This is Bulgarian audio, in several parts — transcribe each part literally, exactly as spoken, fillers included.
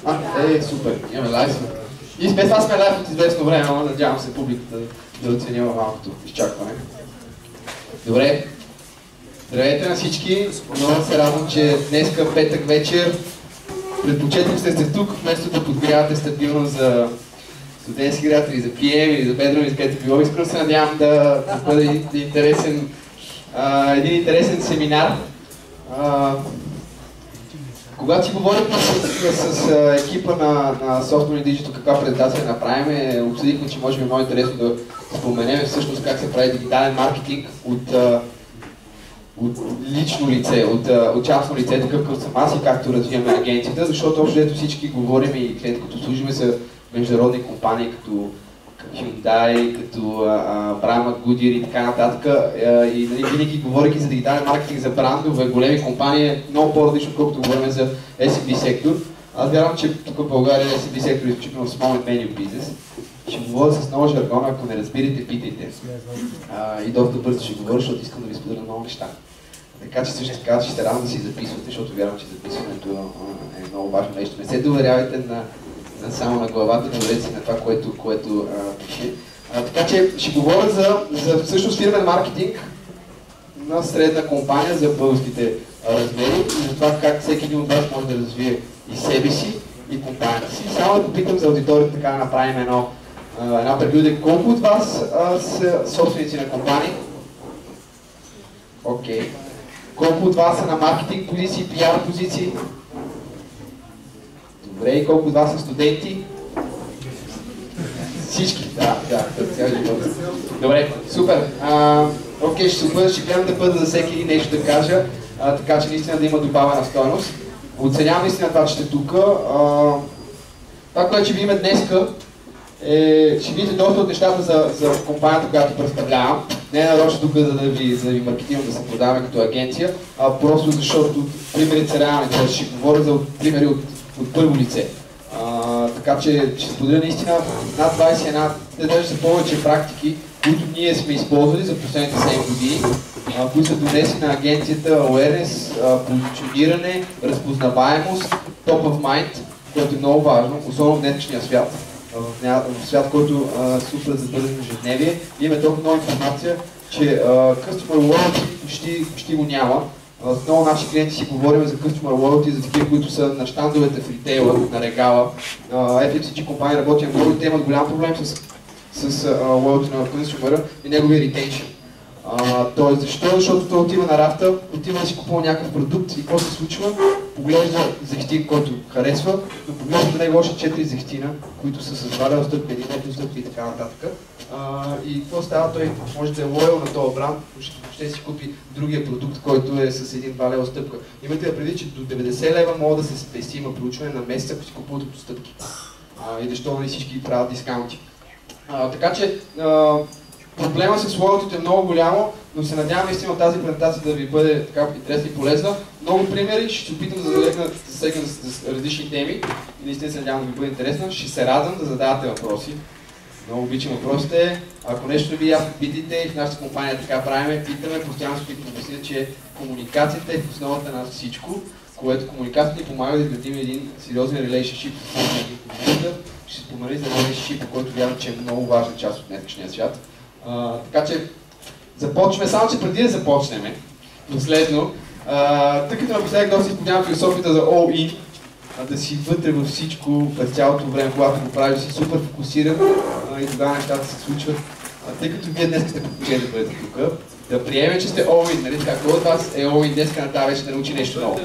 А, е, супер, имаме лайв. И без това сме лайв от известно време, но надявам се публиката да оценява малкото изчакване. Добре. Здравейте на всички. Много се радвам, че днеска петък вечер предпочитам сте сте тук, вместо да подгрявате стабилно за студентски град или за пи ем или за бедрум, или където било. Искрено се надявам да, да бъде един интересен, а, един интересен семинар. А, Когато си говорим с, с, с екипа на, на Software Digital каква презентация направим, обсъдихме, че може би е много интересно да споменем всъщност как се прави дигитален маркетинг от, от лично лице, от, от частно лице, такъв като съм аз и както развиваме агенцията, защото общо ето всички говорим и клиенти, като служиме са международни компании, като Hyundai, като Brahma, Goodyear и така нататък. И нали, винаги говорейки за дигитален маркетинг, за брандове, големи компании, е много по-различно, колкото говорим за ес ем би сектор. Аз вярвам, че тук в България ес ем би сектор е изключително small and medium business. Ще говоря с много жаргон, ако не разбирате, питайте. А, и доста бързо ще говоря, защото искам да ви споделя много неща. Така че също така ще се радвам да си записвате, защото вярвам, че записването е много важно нещо. Не се доверявайте на само на главата, доверете си на това, което, което а, пише. А, така че ще говоря за, за всъщност фирмен маркетинг на средна компания за българските а, размери и за това как всеки един от вас може да развие и себе си, и компанията си. Само да попитам за аудиторията, така да направим едно, а, една прелюдия. Колко от вас а, са собственици на компании? Окей. Okay. Колко от вас са на маркетинг позиции, пи ар позиции? Добре, и колко от вас са студенти? Всички, да, да, цял живот. Добре, супер. А, окей, ще се опъда, ще гледам да бъда за всеки един нещо да кажа, а, така че наистина да има добавена стойност. Оценявам наистина това, че сте тук. Това, което ще видим днеска, е, ще видите доста от нещата за, за компанията, която представлявам. Не е нарочно тук, за да ви, за да ви маркетирам, да се продаваме като агенция, а просто защото примерите са реални. Ще говоря за примери от от първо лице. А, така че ще споделя наистина над двайсет и една, те даже са повече практики, които ние сме използвали за последните седем години, а, които са донесли на агенцията awareness, а, позициониране, разпознаваемост, top of mind, което е много важно, особено в днешния свят, в, в свят, който а, супер за бъдеще ежедневие. Имаме толкова много информация, че а, customer loyalty почти, почти го няма. С много наши клиенти си говорим за Customer Loyalty, за такива, които са на щандовете в ритейла, на регала. еф ем си джи компании работят много и те имат голям проблем с, с uh, loyalty на Customer и неговия retention. Uh, Тоест, защо? Защото той отива на рафта, отива да си купува някакъв продукт и какво се случва? Поглежда зехтин, който харесва, но поглежда до него още четири зехтина, които са с два стъпка, един метод стъпка и така нататък. Uh, и какво става? Той може да е лоял на този бранд, ще си купи другия продукт, който е с един-два лева стъпка. Имате да предвид, че до деветдесет лева мога да се спести, има проучване на месец, ако си купуват от стъпки. Uh, и защо не всички правят дискаунти. Uh, така че uh, проблема с лоялтито е много голямо, но се надявам наистина тази презентация да ви бъде така интересна и полезна. Много примери, ще се опитам да засегна с различни теми и наистина се надявам да ви бъде интересна. Ще се радвам да задавате въпроси. Много обичам въпросите. Ако нещо не ви ясно, питайте и в нашата компания така правиме, питаме, постоянно ще ви помисля, че комуникацията е в основата на всичко, което комуникацията ни помага да изградим един сериозен relationship с един комуникатор. Ще се спомена за relationship, който вярвам, че е много важна част от днешния свят. Uh, така че започваме, само че преди да започнем, последно, uh, тъй като напоследък доста изпълнявам философията за all in, uh, да си вътре във всичко през цялото време, когато го правиш, да си супер фокусиран uh, и тогава нещата се случват. Uh, тъй като вие днес сте предпочели да бъдете тук, да приемем, че сте all in, нали така, кой от вас е all in днеска на тази вече да научи нещо ново?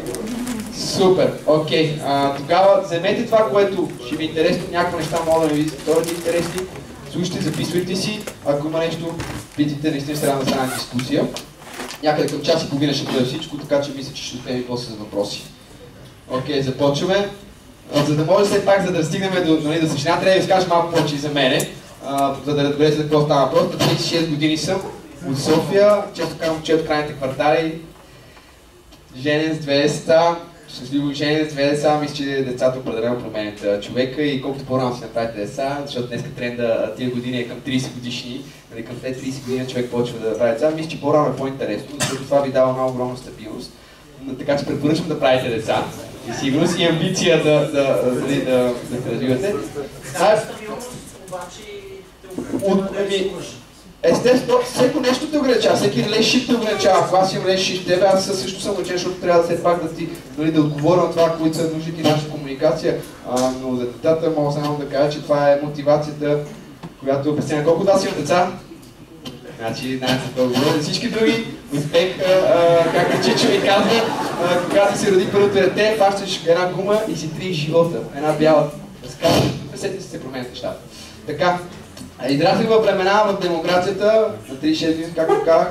Супер, окей. Okay. Uh, тогава вземете това, което ще ви е интересно, някакви неща могат да ви сторят интересни. Слушайте, записвайте си, ако има нещо, питайте, наистина ще трябва да стане дискусия. Някъде към час и половина ще бъде всичко, така че мисля, че ще успеем и после за въпроси. Окей, okay, започваме. За да може все пак, за да стигнем до, нали, до същина, трябва да ви скажа малко повече и за мене, а, за да разберете за какво става въпрос. тридесет и шест години съм от София, често казвам, че от крайните квартали, женен с две деца, щастливо женен с две деца, мисля, че децата определено променят човека и колкото по-рано си направите деца, защото днес тренда тия години е към тридесет годишни, нали, към след тридесет години човек почва да прави деца, мисля, че по-рано е по-интересно, защото това ви дава много огромна стабилност. Така че препоръчвам да правите деца. и сигурност и амбиция да, да, да, да, да се развивате. Естествено, всеки нещо те ограничава, всеки relationship те ограничава. Ако аз имам relationship с тебе, аз също съм учен, защото трябва да все пак да ти нали, да отговоря на това, които са нуждите и наша комуникация. А, но за децата мога само да кажа, че това е мотивацията, която обяснява. Колко да си имам деца? Значи, знаете, благодаря за всички други. Успех, а, както Чичо ми казва, а, когато си роди първото дете, фащаш една гума и си три живота. Една бяла разказва. Пресетни се променят нещата. Така. Израснах във времена в демокрацията, на тридесет и шест години, както казах,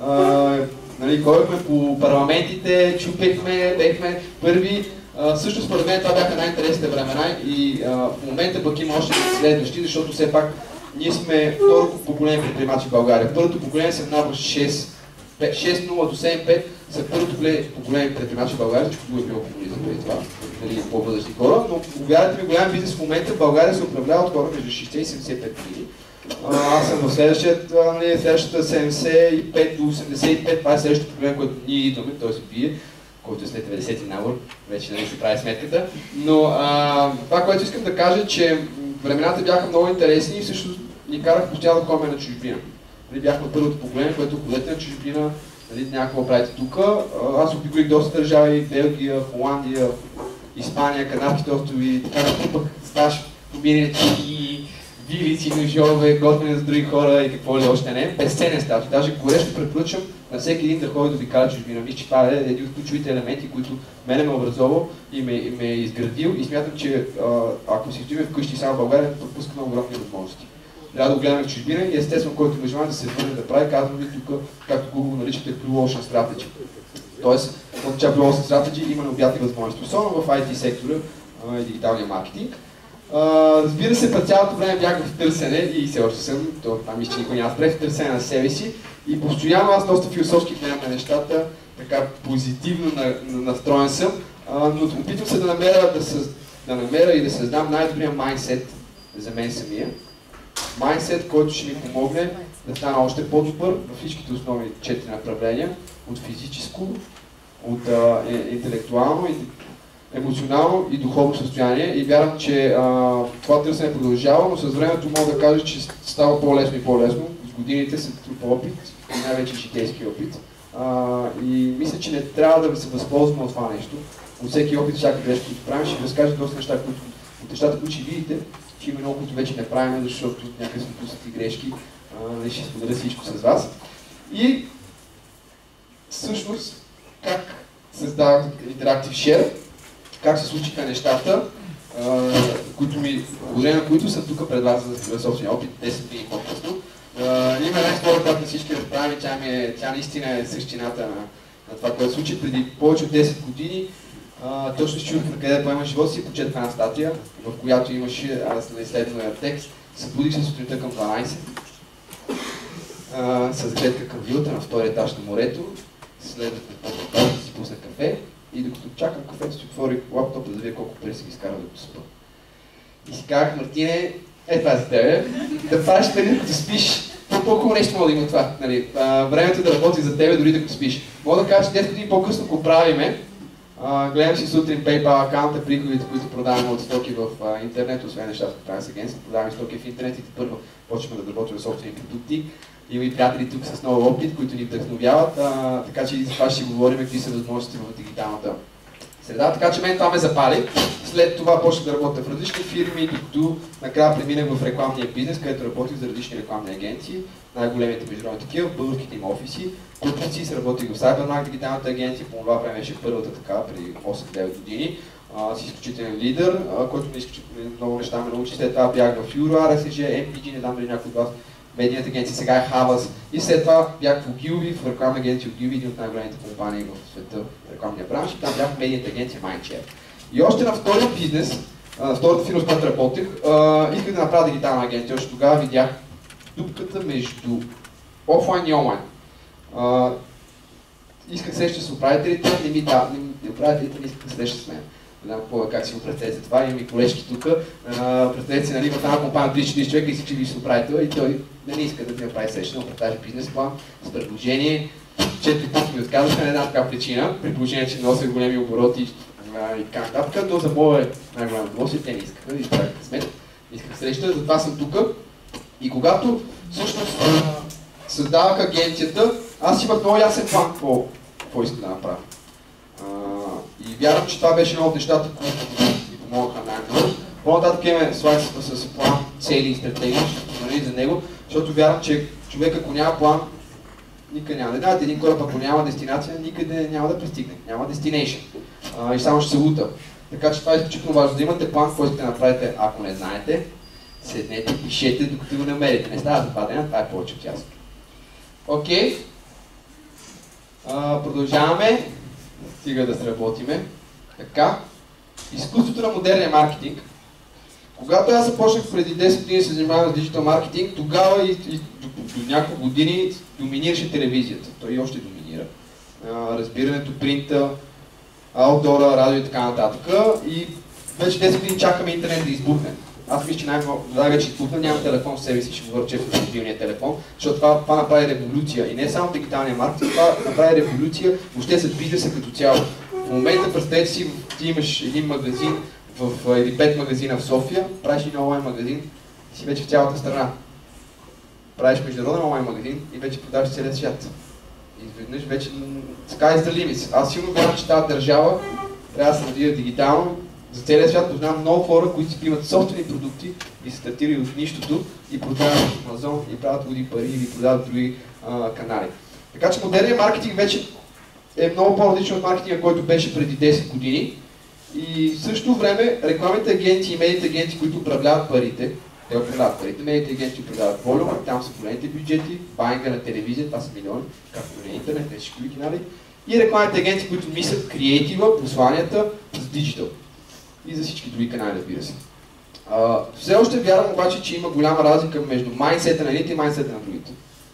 нали, ходихме по парламентите, чупехме, бехме първи. А, също според мен това бяха най-интересните времена и а, в момента пък има още следващи, защото все пак ние сме второто поколение предприемачи в България. Първото поколение се набва шест нула до седем пет са първото поколение предприемачи в България, защото го е било популизъм преди това, нали, по-възрастни хора, но повярвайте ми, голям бизнес в момента в България се управлява от хора между шейсет и седемдесет и пет години. Аз съм в следващата, нали, следващата седемдесет и пет до осемдесет и пет, това е следващото поколение, което ние идваме, т.е. вие, който е след деветдесети набор, вече нали се прави сметката. Но а, това, което искам да кажа, че времената бяха много интересни и всъщност ни карах постоянно да ходим на чужбина. Нали, бяхме първото поколение, което ходете на чужбина, нали, някакво правите тук. Аз обиколих доста държави, Белгия, Холандия, Испания, Канарските острови, така натрупах стаж, помирите и вилици, ножове, готвене за други хора и какво ли още не. Безценен стаж. Даже горещо препоръчвам на всеки един да ходи да обикаля чужбина. Мисля, че това е един от ключовите елементи, които мене ме образовал и ме, и ме е изградил и смятам, че ако си стоим вкъщи само в България, пропускаме огромни възможности. Трябва да гледаме в чужбина и естествено, който има желание да се върне да прави, казвам ви тук, както Google наричате, Blue Ocean Strategy. Тоест, от тя Blue Ocean Strategy има необятни възможности, особено в ай ти сектора и дигиталния маркетинг. Uh, разбира се, през цялото време бях в търсене и все още съм, то там мисля, че никой няма спре, в търсене на себе си и постоянно аз доста философски гледам на нещата, така позитивно на, на, настроен съм, uh, но опитвам се да намеря, да, съз, да намеря и да създам най-добрия майндсет за мен самия. Майндсет, който ще ми помогне да стана още по-добър във всичките основни четири направления, от физическо, от uh, интелектуално, емоционално и духовно състояние и вярвам, че а, това търсене продължава, но с времето мога да кажа, че става по-лесно и по-лесно. С годините се трупа опит, и най-вече житейски опит. А, и мисля, че не трябва да се възползваме от това нещо. От всеки опит, всяка грешка, които правим, ще ви разкажа доста неща, които, от нещата, които ще видите, че има много, които вече не правим, защото някакви сме пуснати грешки. А, ще споделя всичко с вас. И всъщност, как създавах Interactive Share, как се случиха нещата, uh, които ми, благодарение на които съм тук пред вас за собствения опит, десет години по-късно. Uh, има една история, която всички разправим, тя, е, тя наистина е същината на, на това, което се случи преди повече от десет години. Uh, точно чух на къде поема живота си, прочетох една статия, в която имаше, аз на изследвания текст, събудих се сутринта към дванайсет, uh, с гледка към вилата на втория етаж на морето, следвах да си пусна кафе. И докато чакам кафето, си отворих лаптопа, да видя колко пари си ги изкара докато спа. И си казах, Мартине, е това за тебе, да правиш пари докато спиш. По-хубаво нещо мога да има това. Нали? А, времето да работи за тебе дори докато спиш. Мога да кажа, че десет години по-късно го правиме. А, гледам си сутрин PayPal акаунта, приходите, които продаваме от стоки в а, интернет, освен нещата, които правим с агенция, продаваме стоки в интернет и първо почваме да работим в собствени продукти. Има и приятели тук с много опит, които ни вдъхновяват, а, така че и за това ще говорим какви са възможности в дигиталната среда. Така че мен това ме запали. След това почнах да работя в различни фирми, докато накрая преминах в рекламния бизнес, където работих за различни рекламни агенции, най-големите международни такива, в българските им офиси. Купници се работих в CyberMark, дигиталната агенция, по това време беше първата така, преди осем-девет години. Uh, с изключителен лидер, uh, който ми изключително много неща ме научи. След това бях в Euro, ар ес джи, ем пи джи, не знам дали някой от вас, медийната агенция, сега е Havas. И след това бях в Ogilvy, в рекламна агенция Ogilvy, един от най-големите компании в света в рекламния бранш. Там бях в медийната агенция Mindshare. И още на втория бизнес, на втората фирма, с която работех, uh, исках да направя дигитална агенция. Още тогава видях дупката между офлайн и онлайн. Uh, исках среща с управителите, не ми да, управителите не исках да среща с мен. Не знам как си го представите това, имам и колежки тук. Представете си, нали, в една компания трийсет четирийсет човека и си че управител и той не иска да ти направи среща, да представи бизнес план с предложение. Четири пъти ми отказаха, не една така причина, при положение, че нося големи обороти, и така нататък, но за моя най-голямо удоволствие те не искаха, и това е късмет. Исках среща, затова съм тук. И когато всъщност създавах агенцията, аз имах много ясен план какво, какво исках да направя. А, и вярвам, че това беше едно от нещата, които ми помогнаха най-много. По-нататък имаме слайд с, с план, цели и стратегии, ще спомена за него, защото вярвам, че човек, ако няма план, никъде няма да знаете, един кораб, ако няма дестинация, никъде няма да пристигне, няма destination. А, и само ще се лута. Така че това е изключително важно, да имате план, който ще направите, ако не знаете, седнете, пишете, докато го намерите. Не става за два дена, това е повече от ясно. Окей. А, продължаваме. Стига да сработиме. Така. Изкуството на модерния маркетинг. Когато аз започнах преди десет години да се занимавам с диджитал маркетинг, тогава и, и до, до няколко години доминираше телевизията. Той и още доминира. А, разбирането, принта, аутдора, радио и така нататък. И вече десет години чакаме интернет да избухне. Аз мисля, че най-много вече избухна, нямам телефон в себе си, ще говоря често за мобилния телефон, защото това, това направи революция. И не само дигиталния маркетинг, това направи революция въобще с бизнеса като цяло. В момента представете си, ти имаш един магазин в, или пет магазина в София, правиш един онлайн магазин и си вече в цялата страна. Правиш международен онлайн магазин и вече продаваш целия свят. И изведнъж вече sky's the limit. Аз силно вярвам, че тази държава трябва да се развива дигитално. За целия свят познавам много хора, които си имат собствени продукти и се стартирали от нищото и продават в Амазон и правят води пари или продават други а, канали. Така че модерният маркетинг вече е много по-различен от маркетинга, който беше преди десет години. И в същото време рекламните агенции и медийните агенции, които управляват парите, те управляват парите, медийните агенции управляват волюма, там са големите бюджети, байнга на телевизия, това са милиони, както на интернет, не всички оригинали. И рекламните агенции, които мислят креатива, посланията с диджитал. И за всички други канали, разбира се. А, все още вярвам обаче, че има голяма разлика между майндсета на едните и майндсета на другите.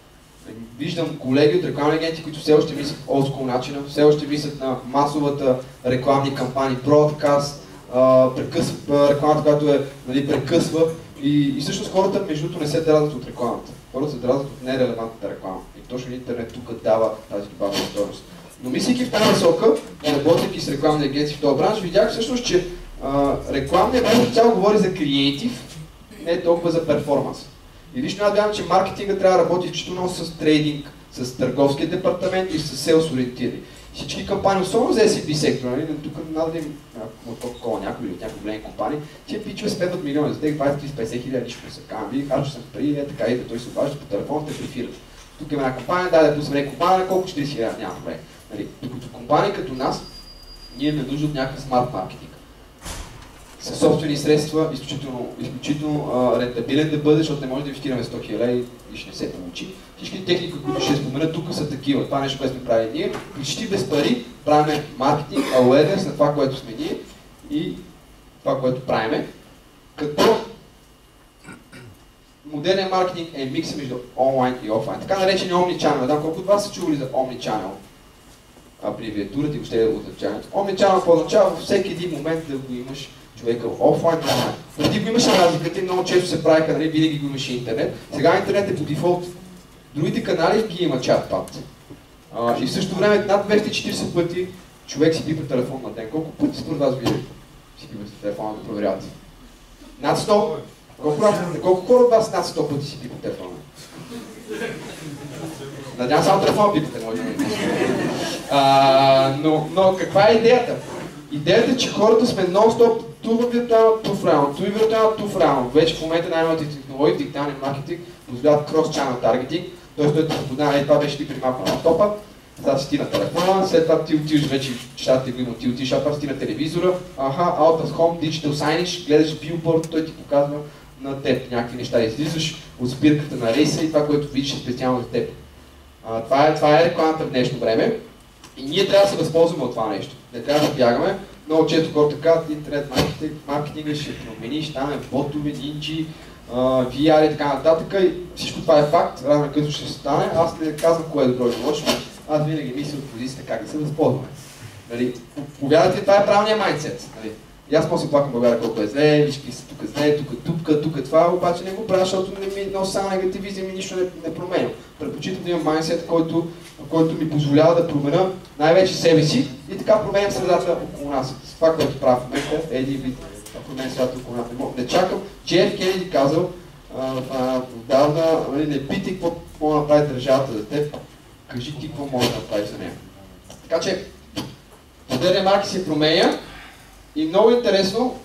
Виждам колеги от рекламни агенти, които все още мислят old school начина, все още мислят на масовата рекламни кампании, broadcast, прекъсва, рекламата, която е, нали, прекъсва. И, и всъщност хората между другото не се дразнат от рекламата. Хората се дразнат от нерелевантната реклама. И точно интернет тук дава тази добавена стойност. Но мислейки в тази насока, работейки с рекламни агенции в този бранш, видях всъщност, че а, рекламният бранш цяло говори за креатив, не толкова за перформанс. И лично аз вярвам, че маркетинга трябва да работи изключително с трейдинг, с търговския департамент и с селс ориентирани. Всички кампании, особено за ес и пи сектора, нали, тук надо да им кола някой или от някои големи компании, тия пичове спедват милиони, за тях двайсет до петдесет хиляди нищо не са. Казвам, вие харчо съм пари, е така и той се обажда по телефон, те префират. Тук има една компания, дай да пуснем компания, колко четирийсет хиляди, няма проблем. Нали, докато компании като нас, ние имаме нужда от някакъв смарт маркетинг. Със собствени средства, изключително, изключително а, рентабилен да бъде, защото не може да инвестираме сто хиляди и ще не се получи. Всички техники, които ще спомена тук, са такива. Това нещо, което сме правили ние. Почти без пари правим маркетинг, awareness на това, което сме ние и това, което правиме. Като модерният маркетинг е микс между онлайн и офлайн. Така наречени omnichannel. Не знам колко от вас са чували за omnichannel. Абревиатурата и въобще означаването. Omnichannel по-означава във всеки един момент да го имаш човека офлайн, онлайн. Преди го имаше разликата и много често се правиха, нали, винаги го имаше интернет. Сега интернет е по дефолт. Другите канали ги има чат-пат. И в същото време над двеста и четирийсет пъти човек си пипа телефон на ден. Колко пъти според вас вие си пипате телефона да проверявате? Над сто? Колко, колко хора от вас над сто пъти си пипат телефона? Надявам само телефона пипате, може би. Но, но каква е идеята? Идеята е, че хората сме нон-стоп ту в виртуална, ту в реално, ту и виртуална, ту в реално. Вече в момента най-новите технологии в дигиталния маркетинг позволяват cross-channel таргетинг, т.е. той те разпознава, ей това беше ти при малко на топа, сега си ти на телефона, след това ти отиваш вече, чатата го има, ти отиваш, а това си ти на телевизора, аха, out of home, digital signage, гледаш билборд, той ти показва на теб някакви неща, излизаш от спирката на рейса и това, което видиш е специално за теб. А, това, е, това е рекламата в днешно време и ние трябва да се възползваме от това нещо. Не трябва да бягаме. Много често хората казват, интернет маркетинг, маркетинга ще промени, ще стане ботове, нинджи, ви ар и така нататък. И всичко това е факт, рано късно ще стане. Аз не казвам кое е добро и лошо, аз винаги мисля от позицията как да се възползваме. Нали, повярвайте, това е правилният майндсет. Нали. И аз после плакам България колко е зле, виж какви са тук зле, тук тук, тук това, обаче не го правя, защото не ми носи само негативизъм и нищо не, не променя. Предпочитам да имам майндсет, който който ми позволява да променя най-вече себе си и така променям средата около нас. С това, което правя в момента, е един вид променям средата около нас. Не чакам. Джей Еф Кенеди казал отдавна, не питай какво може да направи държавата за теб, кажи ти какво може да направи за нея. Така че, модерният маркетинг се променя и много интересно,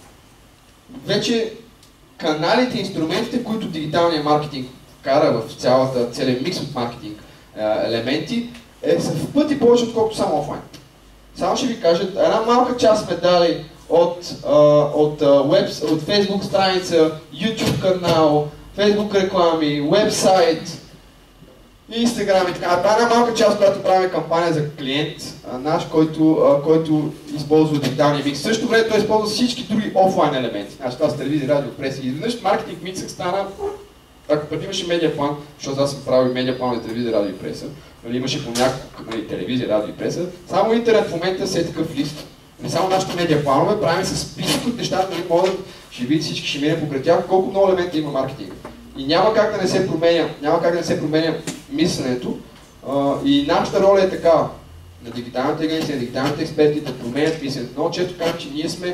вече каналите, инструментите, които дигиталният маркетинг вкара в цялата, целият микс от маркетинг елементи, е, са в пъти повече, отколкото само офлайн. Само ще ви кажа, една малка част сме дали от, а, от, а, веб, от Facebook страница, YouTube канал, Facebook реклами, вебсайт, Instagram и така. Това е една малка част, която правим кампания за клиент а, наш, който, а, който използва дигиталния микс. В същото време той използва всички други офлайн елементи. Значи това с телевизия, радио, преса. И изведнъж маркетинг миксът стана, ако преди имаше медиа план, защото аз съм правил медиа план за телевизия, радио и преса, нали, имаше по няколко нали, телевизия, радио и преса, само интернет в момента се е такъв лист. Не само нашите медиа планове, правим с списък от нещата, нали, могат, ще видите всички, ще мине покрай тях, колко много елемента има маркетинг. И няма как да не се променя, няма как да не се променя мисленето. А, и нашата роля е такава. На дигиталната агенция, на дигиталните експерти да променят мисленето. Много често казвам, че ние сме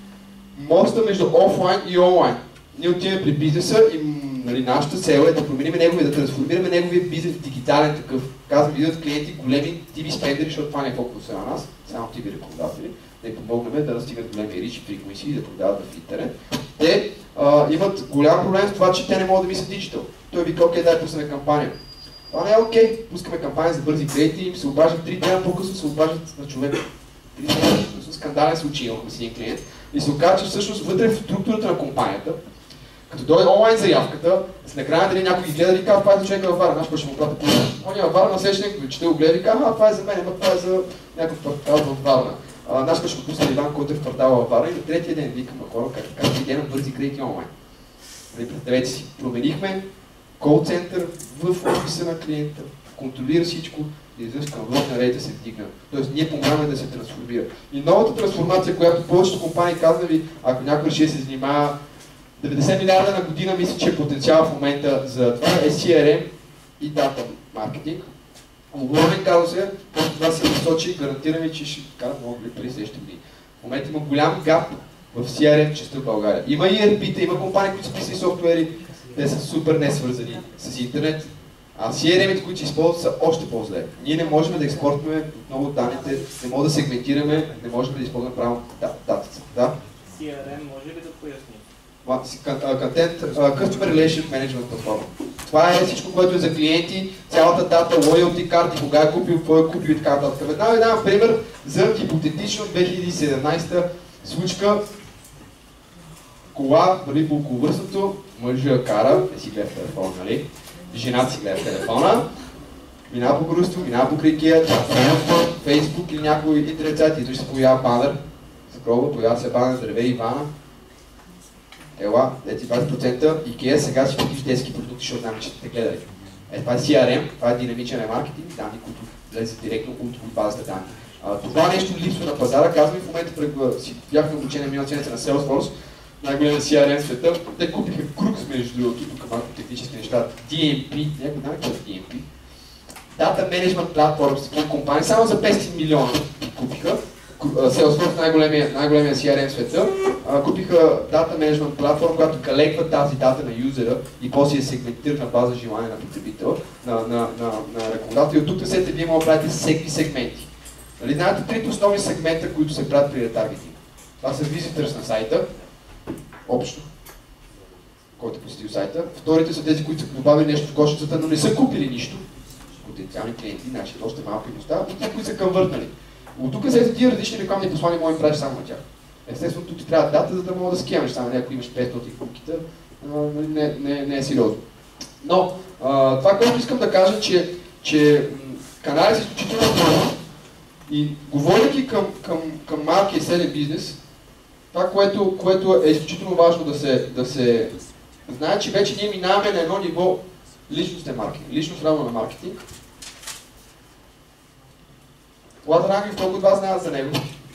моста между офлайн и онлайн. Ние отиваме при бизнеса и нали, нашата цел е да променим неговия, да трансформираме неговия бизнес в дигитален такъв. Казвам, идват клиенти, големи ти ви спендери, защото това не е фокуса на нас, само ти ви рекомендатели, да им помогнем да настигат големи ричи фриквенси и да продават в интернет. Те а, имат голям проблем с това, че те не могат да мислят диджитал. Той вика, окей, дай пуснем кампания. Това не е окей, пускаме кампания за бързи кредити, им се обаждат три дена по-късно се обаждат на човек. Три дена, скандален случай имахме с един клиент и се оказа, че всъщност вътре в структурата на компанията, като дойде онлайн заявката, с накрая дали някой ги гледа и казва, това е за човека във Варна, аз ще му плата половина. Он е във Варна, следващия че те го гледа и казва, а това е за мен, ама това е за някакъв квартал във Варна. Аз ще го пусна Иван, който е в квартала във Варна и на третия ден викам, а хора, как така идея на бързи кредити онлайн. Представете си, променихме кол център в офиса на клиента, контролира всичко и изведнъж към вълна рейта се вдигна. Тоест ние помагаме да се трансформира. И новата трансформация, която повечето компании казва ви, ако някой реши да се занимава деветдесет милиарда на година, мисля, че е потенциал в момента за това е Си Ар Ем и дата маркетинг. Огромен казус е, когато това се насочи и гарантираме, че ще карат много пари следващите години. В момента има голям гап в Си Ар Ем частта в България. Има и Ар Пи-та, има компании, които са писали софтуери, те са супер не свързани с интернет. А Си Ар Ем-ите, които се използват, са още по-зле. Ние не можем да експортваме отново данните, не можем да сегментираме, не можем да използваме правилно датата. Да? Си Ар Ем може ли да поясни? Content, Customer Relation Management платформа. Това е всичко, което е за клиенти, цялата дата, loyalty карти, кога е купил, какво е купил и така нататък. Веднага ви давам пример за хипотетично две хиляди и седемнадесета случка. Кола, върви по околовръстното, мъжа кара, не си гледа в телефона, нали? Жената си гледа в телефона, минава по грусто, минава по крикия, Фейсбук или някой интернет сайт, и се появява банер, скролва, появява се банер, здраве Ивана. Ела, дети двадесет процента Икеа, сега си купиш детски продукти, защото знам, че те гледали. Е, това е Си Ар Ем, това е динамичен маркетинг, данни, които влезат директно от базата данни. А, това нещо липсва на пазара, казвам и в момента пред си бяхме обучение миналата седмица на Salesforce, най-големия Си Ар Ем в света. Те купиха Крукс, между другото, тук малко технически неща, Ди Ем Пи, някой знае какво е Ди Ем Пи. Data Management Platform с такива компании, само за петстотин милиона купиха. Salesforce, най-големия, най-големия Си Ар Ем в света, купиха Data Management Platform, която калеква тази дата на юзера и после я сегментира на база желание на потребител, на, на, на, на рекомендател. И от тук насетне вие може да правите всеки сегменти. Нали, знаете трите основни сегмента, които се правят при ретаргетинг. Това са visitors на сайта, общо, който е посетил сайта. Вторите са тези, които са добавили нещо в кошницата, но не са купили нищо. Потенциални клиенти, значи още малко им остава, и тези, които са конвъртнали. От тук се тия различни рекламни послания може да правиш само на тях. Естествено, тук ти трябва дата, за да мога да скемеш само, ако имаш петстотин купките, не, не, не е сериозно. Но, а, това, което искам да кажа, че, че каналът е изключително важен и говорейки към, към, към малкия и среден бизнес, това, което, което е изключително важно да се, да се знае, че вече ние минаваме на едно ниво личностен маркетинг, личност равно на маркетинг. Лазар Ангелов, много от вас знаят за него.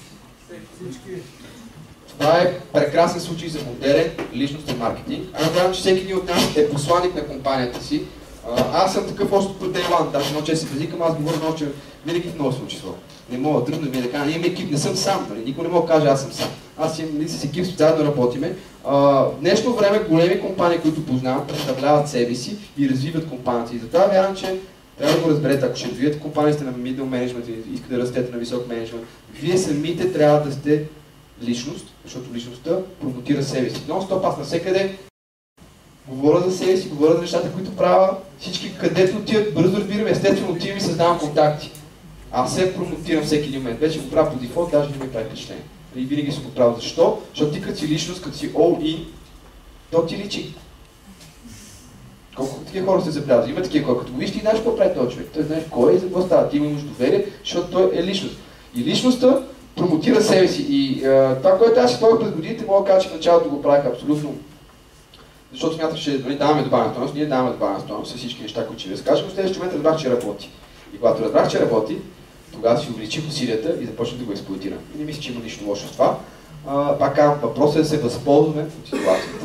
Това е прекрасен случай за модерен личностен маркетинг. Аз знам, че всеки един от нас е посланик на компанията си. Аз съм такъв още по Day One, даже много често се предикам, аз говоря много, че винаги в много число. Не мога трудно ми е да кажа, имам екип, не съм сам, нали? Никой не мога да каже аз съм сам. Аз имам с екип, специално работиме. В днешно време големи компании, които познавам, представляват себе си и развиват компанията. И затова вярвам, че трябва да го разберете, ако ще развиете компанията на middle management и искате да растете на висок менеджмент, вие самите трябва да сте личност, защото личността промотира себе си. Но стоп, аз навсекъде говоря за себе си, говоря за нещата, които правя. Всички където отиват, бързо разбирам, естествено отивам и създавам контакти. Аз се промотирам всеки един момент. Вече го правя по дефолт, даже не ми прави впечатление. И винаги съм го правил. Защо? Защото ти като си личност, като си all-in, то ти личи. Колко такива хора се забелязват? Има такива хора, като го виж, ти знаеш какво прави този човек. Той знаеш кой е и за какво става. Ти имаш доверие, защото той е личност. И личността промотира себе си. И а, това, което аз използвах през годините, мога да кажа, че в началото го правих абсолютно. Защото смятах, че нали, даваме добавена стойност, ние даваме добавена стойност с всички неща, които ще ви разкажем, но в следващия момент разбрах, че работи. И когато разбрах, че работи, тогава си увеличих усилията и започнах да го експлоатирам. И не мисля, че има нищо лошо в това. А, пак казвам, въпросът е да се възползваме от ситуацията.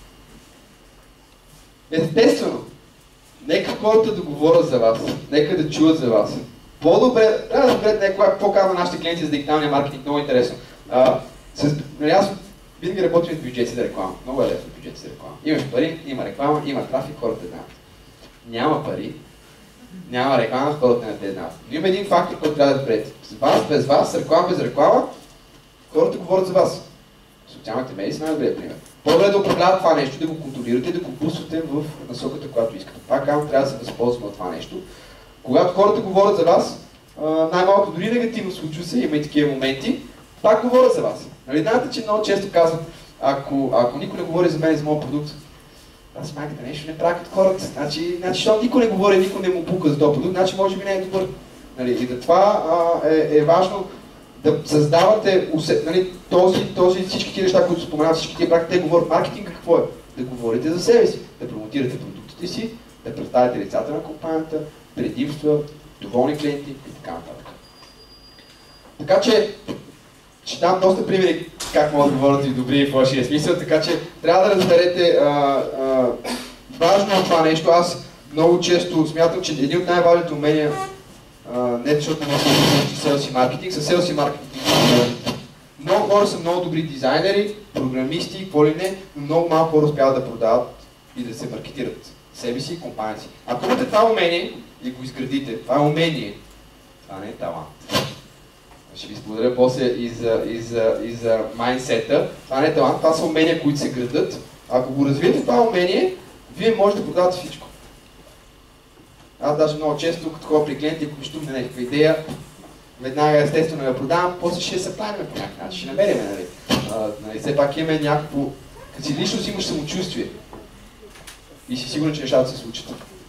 Естествено, нека хората да говорят за вас, нека да чуят за вас. По-добре, трябва да разберете някога какво казва нашите клиенти за дигиталния маркетинг, много интересно. А, с, нали, аз винаги работим с бюджети за реклама. Много е лесно бюджети за реклама. Имаш пари, има реклама, има трафик, хората знаят. Няма пари, няма реклама, хората не те знаят. Но има един фактор, който трябва да разберете. С вас, без вас, реклама, без реклама, хората говорят за вас. Социалните медии са най-добрият пример. По-добре да управляват това нещо, да го контролирате и да го пуснете в насоката, която искате. Пак казвам, трябва да се възползваме от това нещо. Когато хората говорят за вас, най-малко дори негативно случва се, има и такива моменти, пак говорят за вас. Нали, знаете, че много често казват, ако, ако никой не говори за мен и за моят продукт, аз майката нещо не прави като хората. Значи, значи, защото никой не говори, никой не му пука за този продукт, значи може би не е добър. Нали, и да това а, е, е важно да създавате нали, този, този, всички тия неща, които споменават, всички тия практики, те говорят маркетинг, какво е? Да говорите за себе си, да промотирате продуктите си, да представите лицата на компанията, предимства, доволни клиенти и така нататък. Така че, ще дам доста примери как могат да говорят и добри и в вашия смисъл, така че трябва да разберете а, а, важно е това нещо. Аз много често смятам, че един от най-важните умения, а, не защото не съм селс и маркетинг, са селс и маркетинг. Много хора са много добри дизайнери, програмисти, какво ли не, но много малко хора успяват да продават и да се маркетират себе си и компания си. Ако имате това умение и го изградите, това е умение, това не е талант. Ще ви споделя после и за, и за, и за майндсета. Това не е талант, това са умения, които се градат. Ако го развиете това умение, вие можете да продавате всичко. Аз даже много често, като ходя при клиенти, ако ми щупне някаква идея, веднага естествено я продавам, после ще се правим по някакъв начин, ще намерим, нали. А, нали. Все пак имаме някакво... Като си лично си имаш самочувствие и си сигурен, че нещата се случат.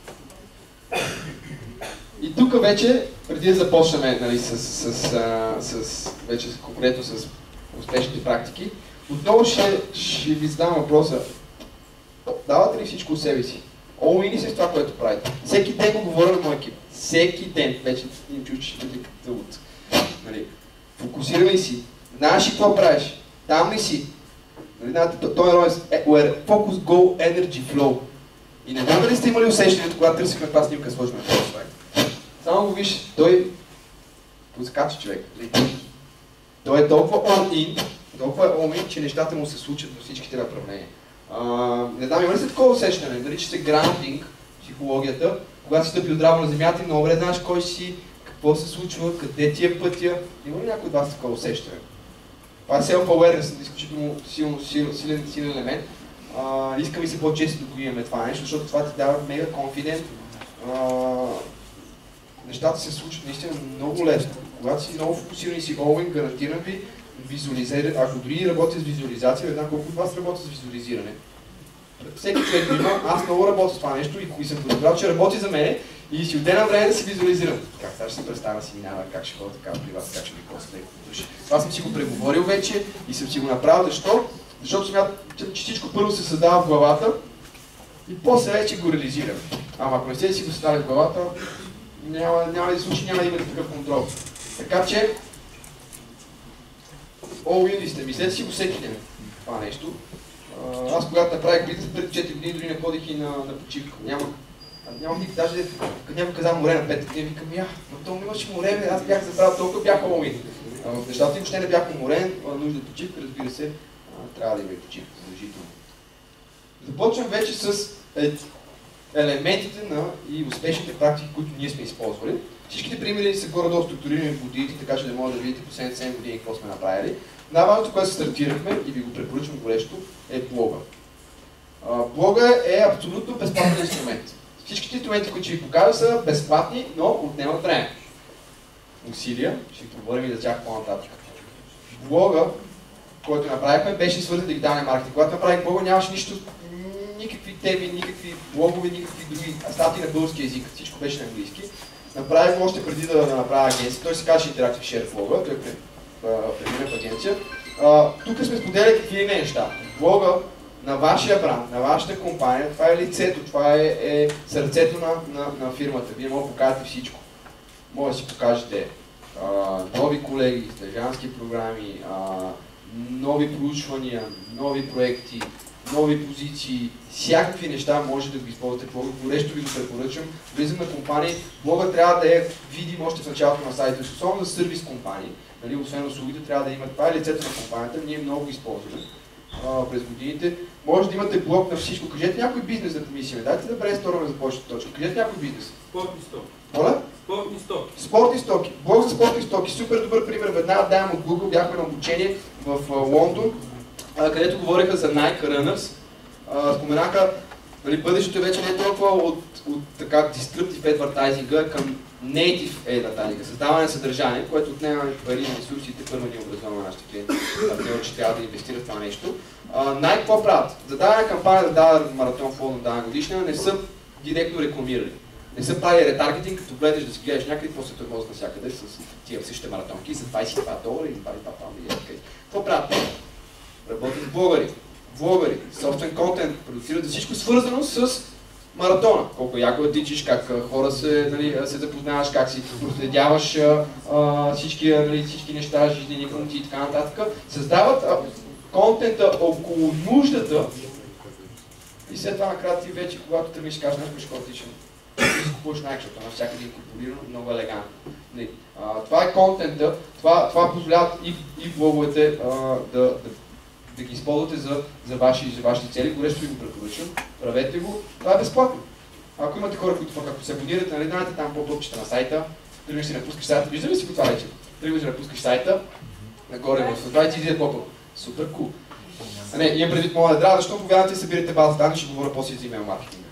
И тук вече, преди да започнем нали, с, с, с, с, вече конкретно с успешните практики, отново ще, ще ви задам въпроса. Давате ли всичко от себе си? All-in се с това, което правите. Всеки ден го говоря на моя екип. Всеки ден. Вече им чуш, че ще бъде от. Нали, фокусирай си. Знаеш ли какво правиш? Там ли си? Нали, той е where focus, go, energy, flow. И не знам дали сте имали усещането, когато търсихме това снимка, сложим на този слайд. Само го виж, той подскача човек. Той е толкова all-in, толкова е all-in, че нещата му се случат във всичките направления. Uh, не знам, има ли се такова усещане? Нарича се граундинг, психологията, когато си стъпил здраво на земята и много добре знаеш кой си, какво се случва, къде ти е пътя. Има ли някой от вас такова усещане? Това е self-awareness, изключително силен, силен, силен елемент. Uh, искам и се по-често да го имаме това нещо, защото това ти дава мега конфидент. Uh, нещата се случват наистина много лесно. Когато си много фокусиран и си all-in, гарантирам ви, визуализиране, ако дори работя с визуализация, една колко от вас работя с визуализиране. Всеки човек има, аз много работя с това нещо и, и съм подобрал, че работи за мене и си отделям време да си визуализирам. Как сега ще се представя си минава, как ще ходя така при вас, как ще ми после души. Това съм си го преговорил вече и съм си го направил. Защо? Защото смятам, че всичко първо се създава в главата и после вече го реализирам. Ама ако не сте си го създали в главата, няма, няма да случи, няма да има такъв контрол. Така че, all-in сте, мислете си го всеки ден това нещо. Аз когато направих бизнес преди четири години, дори не ходих и на, на почивка. Нямах Нямам никак, даже като някой каза море на пет години, викам, я, но то имаше море, бе, аз бях забрал, толкова бяха уми. Нещата им въобще не бяха уморен, нужда почивка, разбира се, трябва да има и почивка, задължително. Започвам вече с елементите на и успешните практики, които ние сме използвали. Всичките примери са горе-долу структурирани в годините, така че да може да видите последните седем години какво сме направили. Най-важното, което стартирахме и ви го препоръчвам горещо, е блога. Блога е абсолютно безплатен инструмент. Всичките инструменти, които ще ви покажа, са безплатни, но отнемат време. Усилия, ще говорим и за тях по-нататък. Блога, който направихме, беше свързан с дигиталния маркетинг. Когато направих блога, нямаше нищо, никакви теми, никакви блогове, никакви други статии на български език. Всичко беше на английски. Направих го още преди да, да направя агенция. Той се казваше Interactive Share блога, той е преминен в агенция. А, тук сме споделяли какви ли не неща. Блога на вашия бранд, на вашата компания, това е лицето, това е, е сърцето на, на, на фирмата. Вие може да покажете всичко. Може да си покажете а, нови колеги, стажански програми, а, нови проучвания, нови проекти, нови позиции, всякакви неща може да го използвате. Блога горещо ви го препоръчвам. Влизам на компании, блога трябва да е видим още в началото на сайта, особено за сервис компании. Нали, освен услугите трябва да имат. Това е лицето на компанията, ние много го използваме а, през годините. Може да имате блог на всичко. Кажете някой бизнес да помислиме. Дайте да брейнстормаме за почната точка. Кажете някой бизнес. Спортни стоки. Моля? Спортни стоки. Спортни стоки. Блог за спортни стоки. Супер добър пример. Веднага давам от Google. Бяхме на обучение в а, Лондон, а, където говориха за Nike Runners. А, споменаха, нали, бъдещето вече не е толкова от, от така disruptive advertising към native advertising, създаване на съдържание, което отнема пари на ресурсите, първо ни образуваме нашите клиенти, а че трябва да инвестират в това нещо. Nike какво правят? За дадена кампания, за даден маратон фол на дадена годишна, не са директно рекламирали. Не са правили ретаргетинг, като влезеш да си гледаш някъде, после те возят навсякъде с тия същите маратонки за двайсет и два долара или двайсет и два паунда. Какво правят? Работят с блогъри, влогъри, собствен контент, продуцират за всичко свързано с маратона. Колко яко дичиш, как хора се, нали, се запознаваш, как си проследяваш а, всички, нали, всички неща, жизнени функции и така нататък. Създават а, контента около нуждата и след това накрая ти вече, когато тръгнеш, кажеш нещо, ще ходиш, си купуваш Nike, защото навсякъде е инкорпорирано, много елегантно. Нали, а, това е контента, това, това позволяват и, и блоговете а, да, да да ги използвате за, за, ваши, за вашите цели. Горещо ви го препоръчвам. Правете го. Това е безплатно. Ако имате хора, които пък ако се абонирате, нали, знаете там по-топчета на сайта, тръгнеш си напускаш сайта, вижда ли си го това вече? Тръгнеш да напускаш сайта, нагоре в това и ти излиза по-топ. Супер кул. А не, имам предвид моя ядра, защото повярвате и събирате база данни, ще говоря после за имейл маркетинга.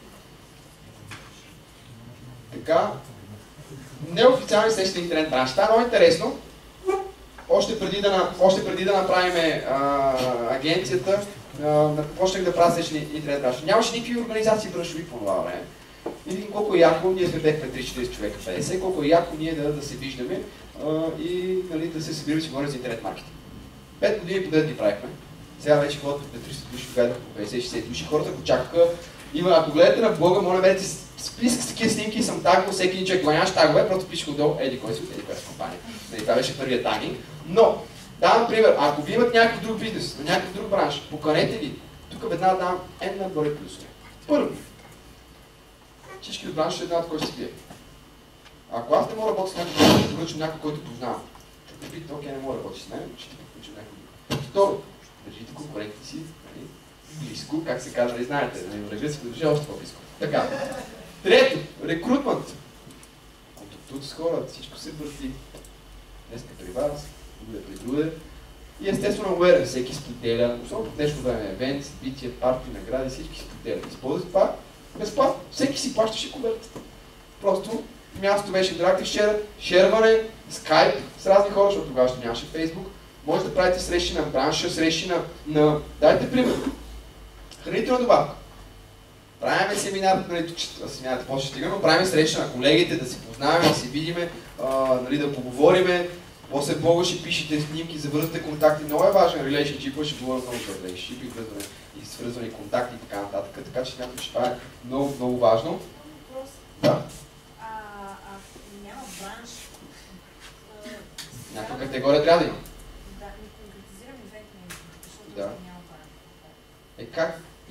Така, неофициални срещи на интернет бранш. Това е много интересно. Още преди да, още преди да направим а, агенцията, а, почнах да правя срещи на интернет бранш. Нямаше никакви организации браншови по това време. И колко е яко, ние сме бехме три-четири човека, петдесет, колко е яко ние да, да се виждаме а, и нали, да се събираме си говорим за интернет маркетинг. Пет години подред ги правихме. Сега вече ходят по триста души, гледах по петдесет-шейсет души. Хората го чакаха. Има, ако гледате на блога, моля видите списък с такива снимки и съм тагвал, всеки един човек нямаш тагове, просто пишеш отдолу, еди кой си от еди коя си компания. Нали, това беше първият тагинг. Но, давам пример, ако ви имат някакъв друг бизнес, на някакъв друг бранш, поканете ги. Тук веднага давам една горе плюсове. Първо, всички от бранша ще знаят кой си вие. Ако аз не мога да работя с някой, ще поръчам някой, който познавам. Ще питате, окей, не мога да работи с мен, ще ти поръчам някой друг. Второ, държите конкурентите си, нали, близко, как се казва, и знаете, нали, врага си го държа още по-близко. Така. Трето, рекрутмент. Контактувате с хората, всичко се върти. Днеска при вас, друга при друга. И естествено уверен, всеки споделя, особено в днешно време, евент, събития, парти, награди, всички споделят. Използват това безплатно. Всеки си плащаше конвертата. Просто мястото беше Interactive Share, шерване, скайп с разни хора, защото тогава ще нямаше Фейсбук. Може да правите срещи на бранша, срещи на... на... Дайте пример. Хранителна добавка. Правим семинар, нали, тук семинарите после ще стига, но правим среща на колегите, да се познаваме, да се видиме, а, нали, да поговориме. После блога ще пишете снимки, завързвате контакти. Много е важен relationship, ще говоря много за relationship и връзване и свързване контакти и така нататък. Така че смятам, че това е много, много важно. Въпрос. Да. А, а няма бранш. Някаква категория трябва да има. Да, не конкретизирам ивентния, защото Да. няма бранш. Е как?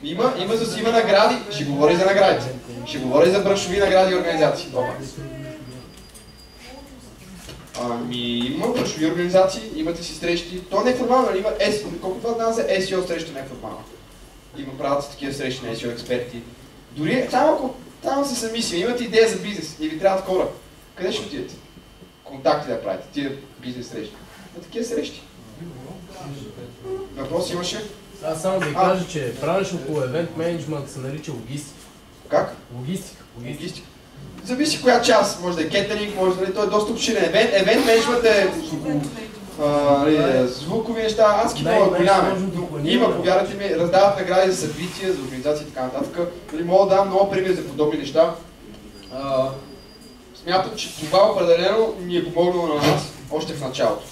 Има, има, за има награди, ще говори за наградите. Ще говори за браншови награди и организации. Добре. Ами, има браншови организации, имате си срещи. То е неформално, нали? Има ес и о, колко това дана за ес и о среща неформално. Има правят такива срещи на ес и о експерти. Дори само ако там се замислим, имате идея за бизнес и ви трябват хора, къде ще отидете? Контакти да правите, тия бизнес срещи. На такива срещи. Въпрос имаше? Аз само да ви кажа, че правиш около евент менеджмент се нарича логистика. Как? Логистика. Логистика. Зависи коя част, може да е кетеринг, може да е, той е доста обширен. Евент, евент менеджмент е звукови неща, аз ги мога да голям. Има, повярвайте ми, раздават награди за събития, за организации и така нататък. Мога да дам много примери за подобни неща. Смятам, че това определено ни е помогнало на нас още в началото.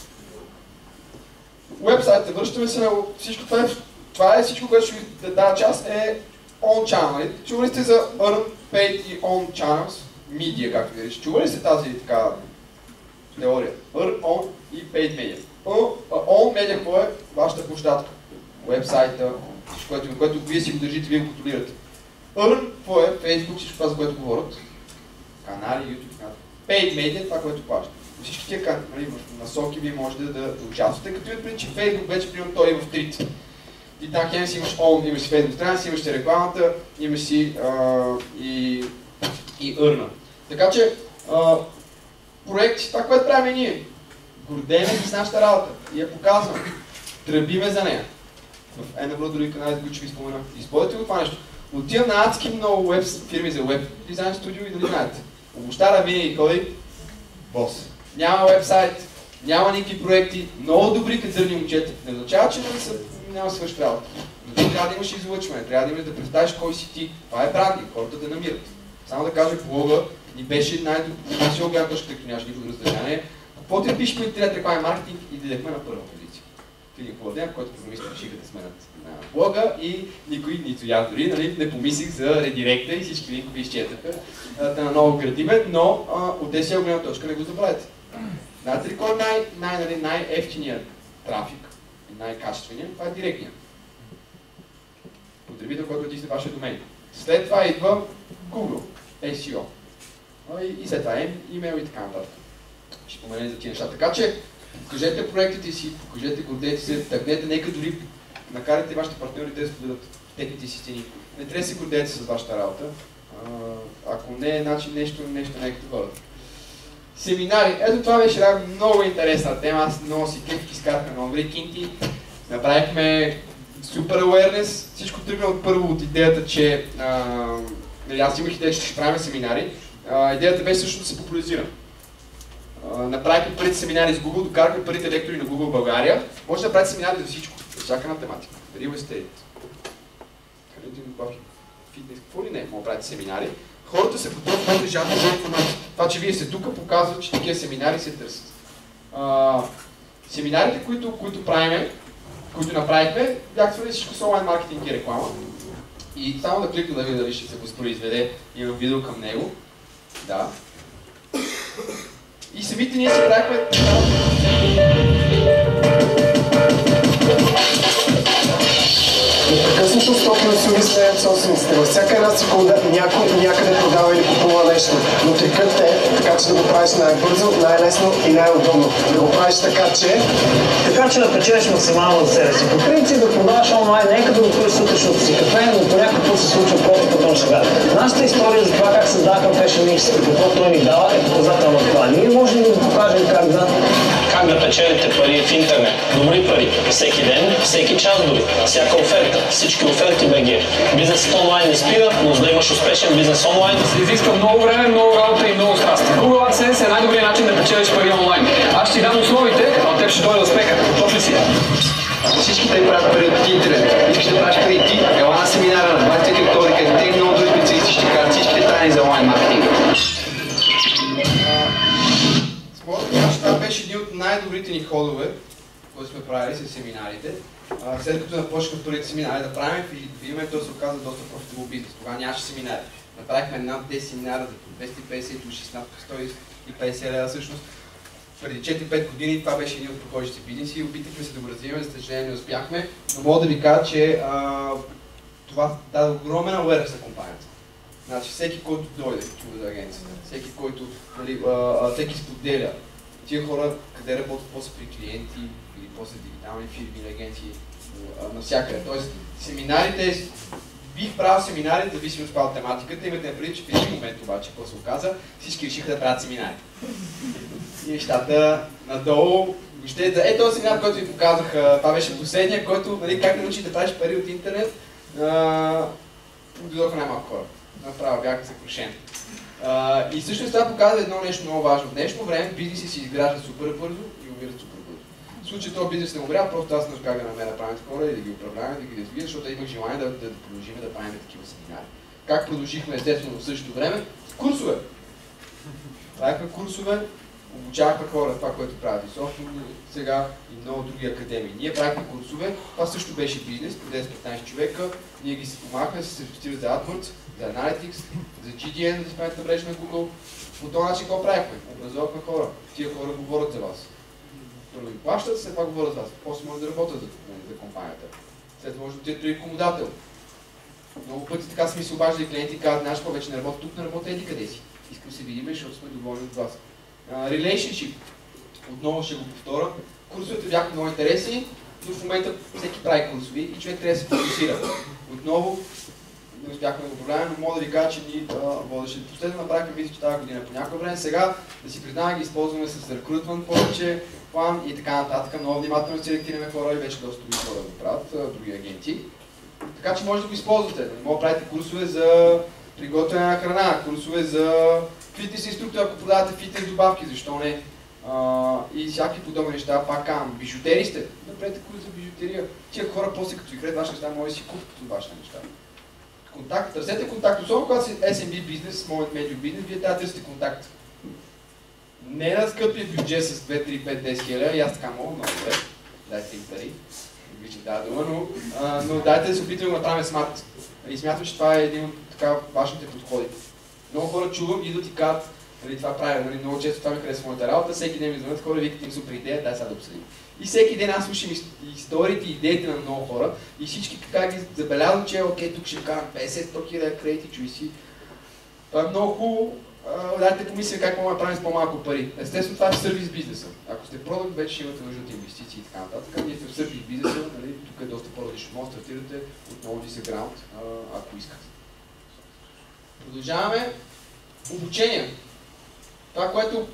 Уебсайта, връщаме се на всичко това. Това е всичко, което ще ви дава част е on-channel. Чували сте за Earn, Paid и On-Channels? Media, както ви рече. Чували сте тази така теория? Earn, On и Paid Media. On Media, какво е? Вашата площадка. Уебсайта, всичко, което, което вие си го държите, вие го контролирате. Earn, какво е? Facebook, всичко това, за което говорят. Канали, YouTube, канали. Paid Media, това, което плаща. Всички тия канали, насоки вие можете да, да участвате, като имате преди, че Facebook вече примерно той е в трите. И там хем си имаш On, имаш си Facebook страница, имаш си рекламата, имаш си а, и, и Earn. Така че а, проекти, това, което правим ние, гордеем с нашата работа и я показваме, тръбиме за нея. В една други канали, за които ще ви спомена. Използвайте го това нещо. Отивам на адски много веб фирми за веб дизайн студио и дали знаете. Обощара винаги ходи бос. Няма вебсайт, няма никакви проекти, много добри кадърни момчета. Не означава, че не са, няма да свърши работа. Но ти трябва да имаш излъчване, трябва да имаш да представиш кой си ти. Това е брандинг, хората да намират. Само да кажа, блога ни беше най-добре гледна точка, като нямаш никакво раздържание. Каквото ти пишеш по интернет рекламен маркетинг и дадехме на първа позиция. В един хубав който програмисти решиха да сменят на блога и никой, нито я дори, нали, не помислих за редиректа и всички линкови изчетаха да на много градиме, но а, от ес и о гледна точка не го забравяйте. Знаете ли кой е най, най, нали, най-ефтиният трафик и най-качественият? Това е директният. Потребител, който отиде вашия домен. След това идва Google, ес и о. И, и след това имейл и така нататък. Ще споменем за тия неща. Така че покажете проектите си, покажете, гордете се, тъгнете, нека дори накарате вашите партньори да споделят техните си стени. Не трябва да се гордеете с вашата работа. А, ако не, значи нещо, нещо не е като бъдат. Семинари. Ето това беше една много интересна тема. Аз много си кефик изкарахме много добри кинти. Направихме супер awareness. Всичко тръгна от първо от идеята, че а, аз имах идея, че ще правим семинари. А, идеята беше също да се популяризира. Uh, направихме първите семинари с Google, докарахме първите лектори на Google в България. Може да правите семинари за всичко, за всяка една тематика. Real estate, фитнес, какво ли не, може да правите семинари. Хората се готовят да жадат за информация. Това, че вие сте тук, показва, че такива семинари се търсят. Uh, семинарите, които, които правиме, които направихме, бяха свързани всичко с онлайн маркетинг и реклама. И само да кликна да видя дали ще се възпроизведе, имам видео към него. Да. И самите ние си правихме непрекъснато стопно си обясняват собствениците. Във всяка една секунда някой някъде продава или купува нещо. Но трикът е така, че да го правиш най-бързо, най-лесно и най-удобно. Да го правиш така, че... Така, че да печелиш максимално от себе си. По принцип да продаваш онлайн, нека да го пиеш сутрешното си кафе, но по някакъв път се случва просто потом сега. Нашата история за това как създахме Fashion X и какво той ни дава е показателно това. Ние можем да го покажем как да... Как да печелите пари в интернет. Добри пари. Всеки ден, всеки час дори. Всяка оферта. Всички оферти БГ. Бизнесът онлайн не спира, но за да имаш успешен бизнес онлайн се изисква много време, много работа и много страст. Google AdSense е най-добрият начин да печелиш пари онлайн. Аз ще ти дам основите, а от теб ще дойде успеха. Готов ли си? Всички те правят пари от интернет. Искаш да правиш пари ти, ела на семинара на двадесет и трети октомври, където те много други специалисти ще кажат всичките тайни за онлайн маркетинг. Това беше един от най-добрите ни ходове, които сме правили с семинарите. След като започнахме първите семинари да правим, фирмата то се оказа доста профитабъл бизнес. Тогава нямаше семинари. Направихме над десет семинара за двеста и петдесет до шестнадесет сто и петдесет лева всъщност. Преди четири-пет години това беше един от прохождащите бизнеси и опитахме се да го развиваме, за съжаление не успяхме. Но мога да ви кажа, че а, това даде огромен awareness на компанията. Значи всеки, който дойде, чува за агенцията, всеки, който, нали, а, всеки споделя, тия хора къде работят после при клиенти или после дигитални фирми или агенции, а, навсякъде. Тоест, семинарите, бих правил семинари, зависимо от това от тематиката, имате на преди, че в един момент обаче, какво се оказа, всички решиха да правят семинари. И нещата надолу, въобще, е този семинар, който ви показах, това беше последния, който, нали, как да научиш да правиш пари от интернет, дойдоха най-малко хора. Направо бях съкрушен. Uh, и всъщност това показва едно нещо много важно. В днешно време бизнеси се изграждат супер бързо и умират супер бързо. В случай този бизнес не умря, просто аз не успях да намеря правилните хора и да ги управлявам, да ги развия, защото имах желание да, да, да продължим да правим такива семинари. Как продължихме естествено в същото време? С курсове. Правихме курсове, обучавахме хора това, което правят и софтуер, сега и много други академии. Ние правихме курсове, това също беше бизнес, по десет-петнайсет човека, ние ги помагахме да се сертифицират за AdWords, за Analytics, за джи ди ен, да сметнете да мрежа на Google. По този начин какво правихме? Образовахме хора. Тия хора говорят за вас. Първо ви плащат, след това говорят за вас. После може да работят за, за компанията. След това може да отидат при рекомодател. Много пъти така са ми се обаждали клиенти и казват, знаеш какво, вече не работя тук, не работя еди къде си. Искам да се видим, защото сме доволни от вас. Uh, relationship. Отново ще го повторя. Курсовете бяха много интересни, но в момента всеки прави курсови и човек трябва да се фокусира. Отново не успяхме да го управляваме, но мога да ви кажа, че ни водеше. Последно направихме визити тази година по някакво време. Сега, да си признаваме, ги използваме с рекрутмент повече, план и така нататък. Много внимателно селектираме хора и вече доста други хора да го правят, други агенти. Така че може да го използвате. Може да правите курсове за приготвяне на храна, курсове за фитнес инструктор, ако продавате фитнес добавки, защо не? А, и всякакви подобни неща, пак казвам, бижутери сте, направете курс за бижутерия. Тия хора после като ви харесват ваши неща, може да си купят от вашите неща. Контакт, търсете контакт, особено когато си ес ем би бизнес, Small and Medium бизнес, вие трябва да търсите контакт. Не на скъпия бюджет с две, три, пет, десет хиляди, и аз така мога, много добре, дайте им пари, не обичам тази дума, но, а, но дайте да се опитаме да направим смарт. И смятам, че това е един от така важните подходи. Много хора чувам, идват и казват, нали, това правя, нали, много често това ми харесва моята работа, всеки ден ми звънят хора, викат им супер идея, дай сега да обсъдим. И всеки ден аз слушам историите и идеите на много хора и всички така ги забелязвам, че окей, тук ще вкарам петдесет до сто хиляди кредити, чуй си. Това е много хубаво, дайте помислим как мога да направим с по-малко пари. Естествено това е сервис бизнеса. Ако сте продукт, вече ще имате нужда от инвестиции и така нататък. Ние сме в сервис бизнеса, нали, тук е доста по-различно. Може да стартирате отново дисеграунд, ако искате. Продължаваме. Обучение. Това, което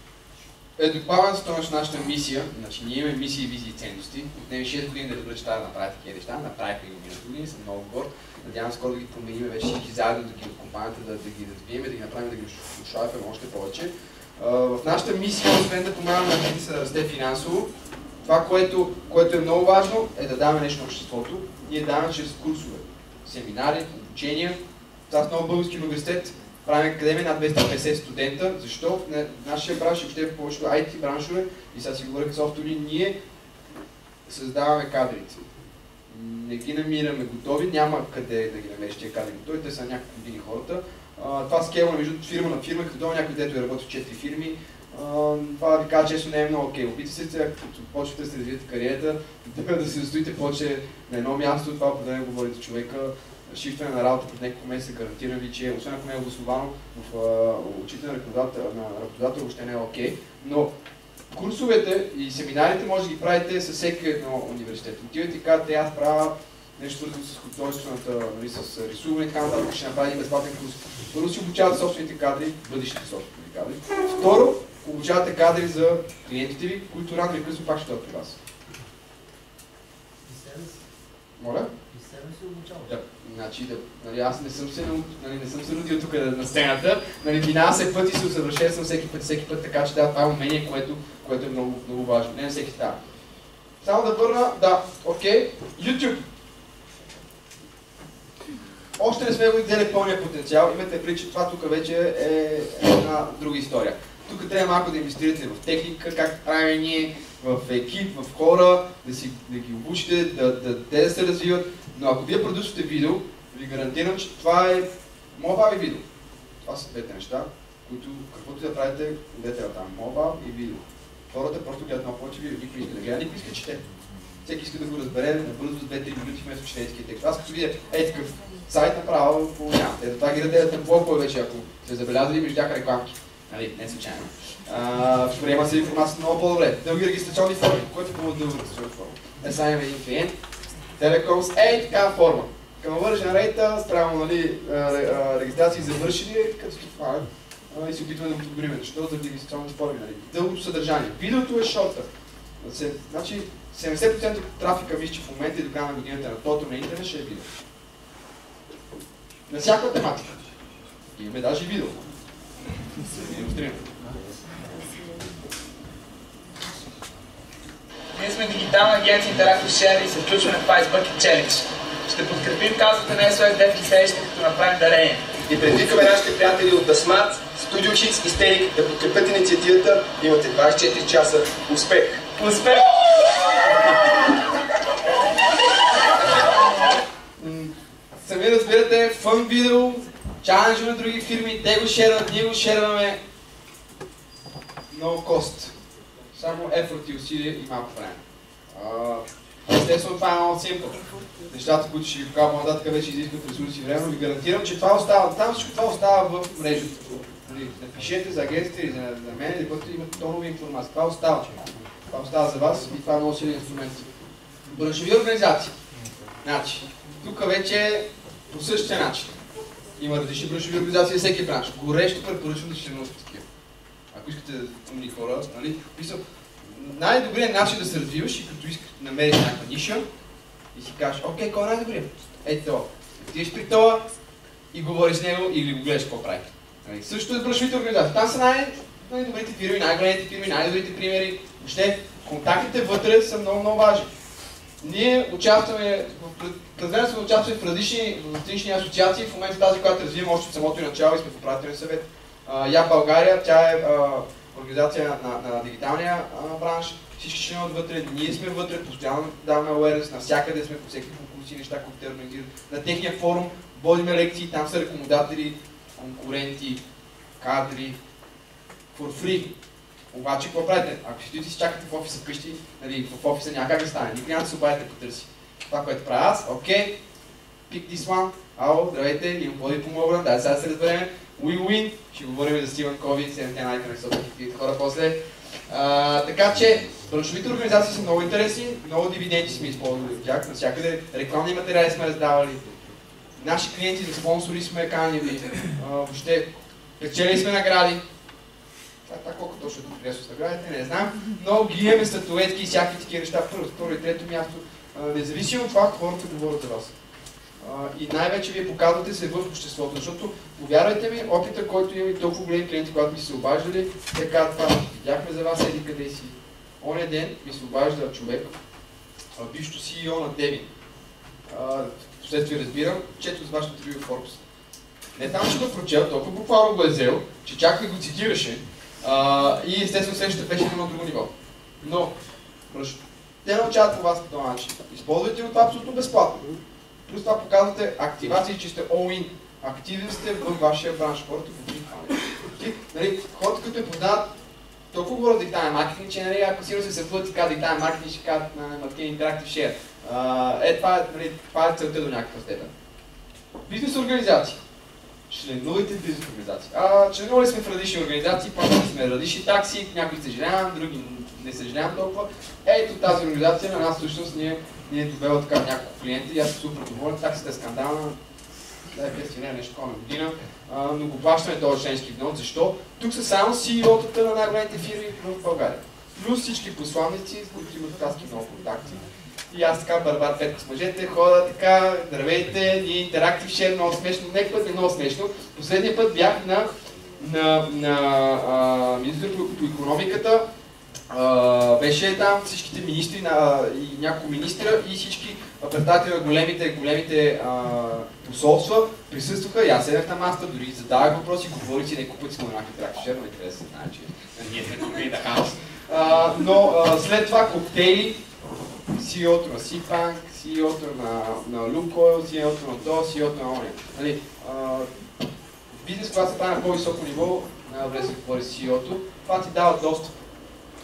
е добавена стойност на нашата мисия, значи ние имаме мисии, визии и ценности. Отнеми шест години да разбера, че трябва да направите такива неща, направихме ги миналата години, съм много горд. Надявам скоро да ги променим вече всички заедно, да ги от компанията, да, да ги развием, да ги направим, да ги ушайфем още повече. Uh, в нашата мисия, освен да помагаме на бизнеса да расте финансово, това, което, което е много важно, е да даваме нещо на обществото. Ние даваме чрез курсове, семинари, обучения. Това с много български университет правим академия над двеста и петдесет студента. Защо? В нашия бранш, въобще в повечето ай ти браншове, и сега си говоря с софтуери, ние създаваме кадрите. Не ги намираме готови, няма къде да ги намериш тия кадри готови, те са няколко години хората. Uh, това скелва между фирма на фирма, като някой, дето е работил в четири фирми. Uh, това ви кажа често не е много окей. Опитайте се сега, като почвате да се развиете кариерата, да се застоите повече на едно място, това определено говори за човека. Шифтване на работа пред няколко месеца гарантира ви, че освен ако не е обосновано в uh, очите на работодател, на работодател въобще не е окей. Но курсовете и семинарите може да ги правите със всеки едно университет. Отивате и казвате, аз правя нещо свързано с художествената, нали, с рисуване и така нататък, ще направим безплатен курс. Първо си обучавате собствените кадри, бъдещите собствени кадри. Второ, обучавате кадри за клиентите ви, които рано или късно пак ще дойдат при вас. Моля? Да, значи, да, нали, аз не съм се, нали, не съм се родил тук на сцената, нали, дванадесет пъти се усъвършенствам всеки път, всеки път, така че да, това е умение, което, което е много, много важно. Не на всеки става. Само да върна, да, окей, YouTube. Още не сме го взели пълния потенциал, имате предвид, че това тук вече е една друга история. Тук трябва малко да инвестирате в техника, както правим ние, в екип, в хора, да, си, да ги обучите, да, да, те да се развиват. Но ако вие продължите видео, ви гарантирам, че това е мобайл и видео. Това са двете неща, които каквото да правите, ходете там мобайл и видео. Хората просто гледат много повече видео, никой иска да гледа, никой иска чете. всеки иска да го разбере набързо с две-три минути вместо четейския текст. Аз като видя е такъв сайт направо, няма. Ето това ги разделят на блокове вече, ако се забелязали, между тях рекламки. Нали, не случайно. Uh, приема се информацията много по-добре. Дълги регистрационни форми. Който е по-дълга регистрационна форма? Е, сега има един клиент. Телекомс, ей така форма. Conversion рейта, спрямо нали, регистрации завършили, като това и се опитваме да го подобрим. Защо? За регистрационни форми. Нали. Дългото съдържание. Видеото е шорта. Значи седемдесет процента от трафика виж, в момента и до края на годината на тото на интернет ще е видео. На всяка тематика. Имаме даже видео. Ние сме дигитална агенция Interactive Share и се включваме в Ice Bucket Challenge. Ще подкрепим казвата на ес о ес Dev следващите, като направим дарение. И предвикаме нашите приятели от The Smart, Studio Hits и Stake да подкрепят инициативата. Имате двадесет и четири часа. Успех! Успех! Сами разбирате, фън видео, чаленджи на други фирми, те го шерват, ние го шерваме. No cost. Само effort и усилие и малко време. Естествено, това е много симпъл. Нещата, които ще ви покажа по-нататък, вече изискват ресурси и време, но ви гарантирам, че това остава там, всичко това остава в мрежата. Напишете за агенцията или за, за мен, или когато имате тонови информация. Това остава. Това остава за вас и това е много силен инструмент. Браншови организации. Значи, тук вече по същия начин. Има различни браншови организации за всеки бранш. Горещо препоръчвам да ще членувате такива. Ако искате умни хора, нали? Най-добрият начин да се развиваш и като искаш да намериш някаква ниша и си кажеш, окей, кой е най-добрият? Ето това. Отидеш при това и говориш с него или го гледаш какво прави. Нали? Също е с браншовите организации. Там са най- най-добрите фирми, най-големите фирми, най-добрите примери. Въобще, контактите вътре са много-много важни. Ние участваме, през сме участваме в различни, в различни асоциации, в момента тази, която развиваме още от самото начало и сме в управителен съвет. Я България, тя е а, организация на, на дигиталния а, бранш, всички членуват вътре, ние сме вътре, постоянно даваме awareness, навсякъде сме по всеки конкурси, неща, които те организират. На техния форум водиме лекции, там са рекомендатели, конкуренти, кадри, for free. Обаче, какво правите? Ако ще си чакате в офиса вкъщи, нали, в офиса няма как да стане, никой няма да се обадите да потърси. Това, което правя аз, окей, pick this one, ало, здравейте, имам какво да ви помогна, дай сега да се разберем, win-win, ще говорим за Стивън Кови, седемте най-красотите хора после. А, така че, браншовите организации са много интересни, много дивиденти сме използвали от тях, навсякъде рекламни материали сме раздавали, наши клиенти за спонсори сме канили, въобще печели сме награди. Това колко точно тук приесно с наградите, не знам, но ги имаме статуетки и всякакви такива неща, първо, второ и трето място, независимо от това, хората говорят за вас. И най-вече вие показвате се в обществото, защото, повярвайте ми, опита, който имаме толкова големи клиенти, когато ми се обаждали, те казват това, видяхме за вас еди къде си. Оня ден ми се обажда човек, бившото си и о на Деби. Вследствие разбирам, чето с вашето интервю в Forbes. Не там, че го прочел, толкова буквално го е взел, че чак да го цитираше. Uh, и естествено следващата беше на едно друго ниво. Но, те научават по вас по този начин. Използвайте го това абсолютно безплатно. Плюс това показвате активации, че сте all-in. Активни сте в вашия бранш. Хората го виждат. Нали, хората, като ме познават, толкова говорят за дигитален маркетинг, че нали, ако сигурно се събудят и казват дигитален маркетинг, ще казват на Marketing Interactive Share. Uh, е, това, нали, това е целта до някаква степен. Бизнес организации. Членувайте в бизнес организации. А, членували сме в различни организации, плащали сме различни такси, някои съжалявам, други не съжалявам толкова. Ето тази организация на нас всъщност ни е, ни е довела така няколко клиенти и аз съм супер доволен. Таксата е скандална, да е пенсионер нещо такова на година, а, но го плащаме този членски внос. Защо? Тук са само си и о-тата на най-големите фирми в България. Плюс всички посланници, които имат таски много контакти. И аз така барбар петко с мъжете, хода така, здравейте, ние Interactive Share, много смешно, нека път е много смешно. Последния път бях на, на, на министър по, по икономиката, а, беше там всичките министри на, и няколко министра и всички представители на големите, големите а, посолства присъстваха и аз седнах на масата, дори задавах въпроси, говорих си няколко пъти споменах Interactive Share, но интересно се знае, че ние сме тук и да хаос. Но а, след това коктейли, си и о-то на Сипанк, си и о-то на, на Lukoil, си и о-то на то, си и о-то на Оня. Нали, бизнес, когато се прави на по-високо ниво, най-добре се говори с си и о-то, това ти дава достъп.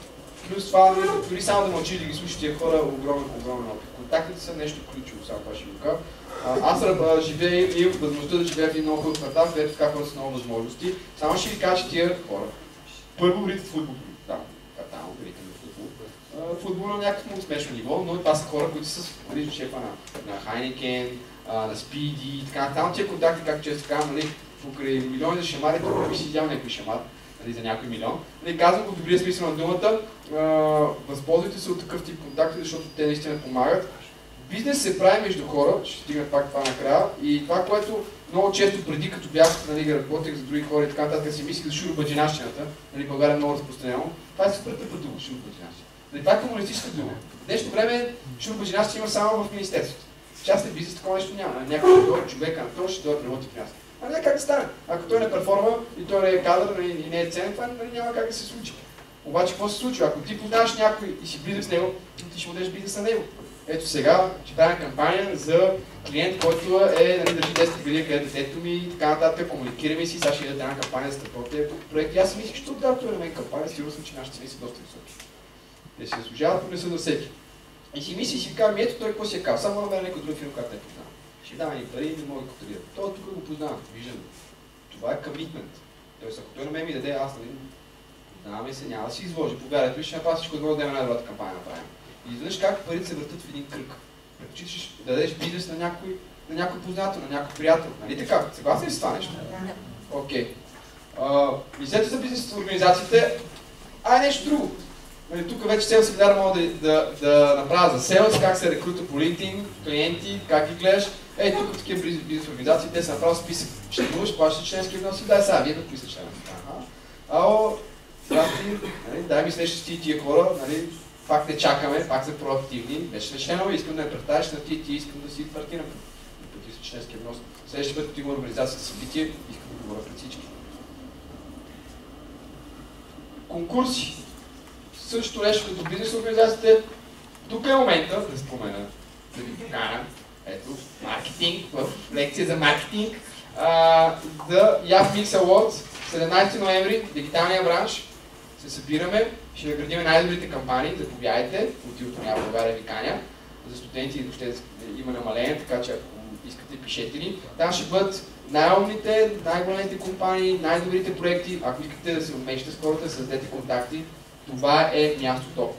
Плюс това, дори само да мълчи да ги слушат тия хора, огромен, огромен опит. Контактите са нещо ключово, сега това ще го кажа. Аз а, живея и възможността да живея в един много хубав квартал, където така хората са много възможности. Само ще ви кажа, че тия хора първо врите в футбол, там, квартално врите в футбол. Футбол на някакво много смешно ниво, но това са хора, които са с шефа на, на Heineken, на Speedy и така. Там тия контакти, както често казвам, нали, покрай милиони за шамари, тук би си видял някой шамар, нали, за някой милион. Нали, казвам го в добрия смисъл на думата, а, възползвайте се от такъв тип контакти, защото те наистина помагат. Бизнес се прави между хора, ще стигна пак това накрая, и това, което много често преди, като бях, нали, работех за други хора и така нататък, си мислих за шуробаджинащината, нали, България е много разпространено, това е супер тъпа дума, шуробаджинащина. Нали, това е комунистическа дума. В днешно време шуробаджинащина има само в министерството. В частен бизнес такова нещо няма. Някой ще дойде човека на това, ще дойде работи при нас. А няма как да стане. Ако той не перформа и той не е кадър и не е ценен, това нали, няма как да се случи. Обаче какво се случва? Ако ти познаваш някой и си близък с него, ти ще му дадеш бизнес на него. Ето сега ще правим кампания за клиент, който е, нали, държи десет години, къде детето ми и така нататък, комуникираме си, сега ще идете една кампания за стартовите проекти. Аз си мислих, че да, това е на мен кампания, сигурно съм, че нашите цени са доста високи. Те си заслужават, но не са за всеки. И си мисли, си казвам, ето той какво си е казал, само намеря някой друг фирма, който не познавам. Ще дава ни пари и не мога да контролира. Той тук го познавам, виждам. Това е комитмент. Тоест, ако той на мен ми даде, аз нали, познаваме се, няма да си изложи. Повярвайте ми, ще направя всичко, да дадем най-добрата кампания направим. И изведнъж как парите се въртат в един кръг. Предпочиташ да дадеш бизнес на някой, на някой познател, на някой приятел. Нали така? Съгласни ли с това нещо? Окей. Okay. Мислете за бизнес с организациите, а е нещо друго. Нали, тук вече цел семинар мога да, да, да направя за селс, как се рекрута по LinkedIn, клиенти, как ги гледаш. Ей, тук такива бизнес организации, те са направили списък. Ще бъдеш, плащаш членски вноси, дай сега, вие какви са членове. Ао, нали, дай ми следващи тия хора, нали, пак не чакаме, пак са проактивни, вече сме членове, искам да не представиш на ти, ти искам да си партирам. Плати са членския внос. Следващия път, като има организацията събитие, искам да говоря пред всички. Конкурси. Също нещо като бизнес организациите. Тук е момента да спомена, да ви покана, ето, маркетинг, в лекция за маркетинг, uh, The Yacht Mix Awards, седемнадесети ноември, дигиталния бранш, се събираме, ще наградим най-добрите кампании, заповядайте, от името на България ви каня, за студенти въобще има намаление, така че ако искате, пишете ни. Там ще бъдат най-умните, най-големите компании, най-добрите проекти, ако искате да се умешите с хората, да създадете контакти, това е мястото.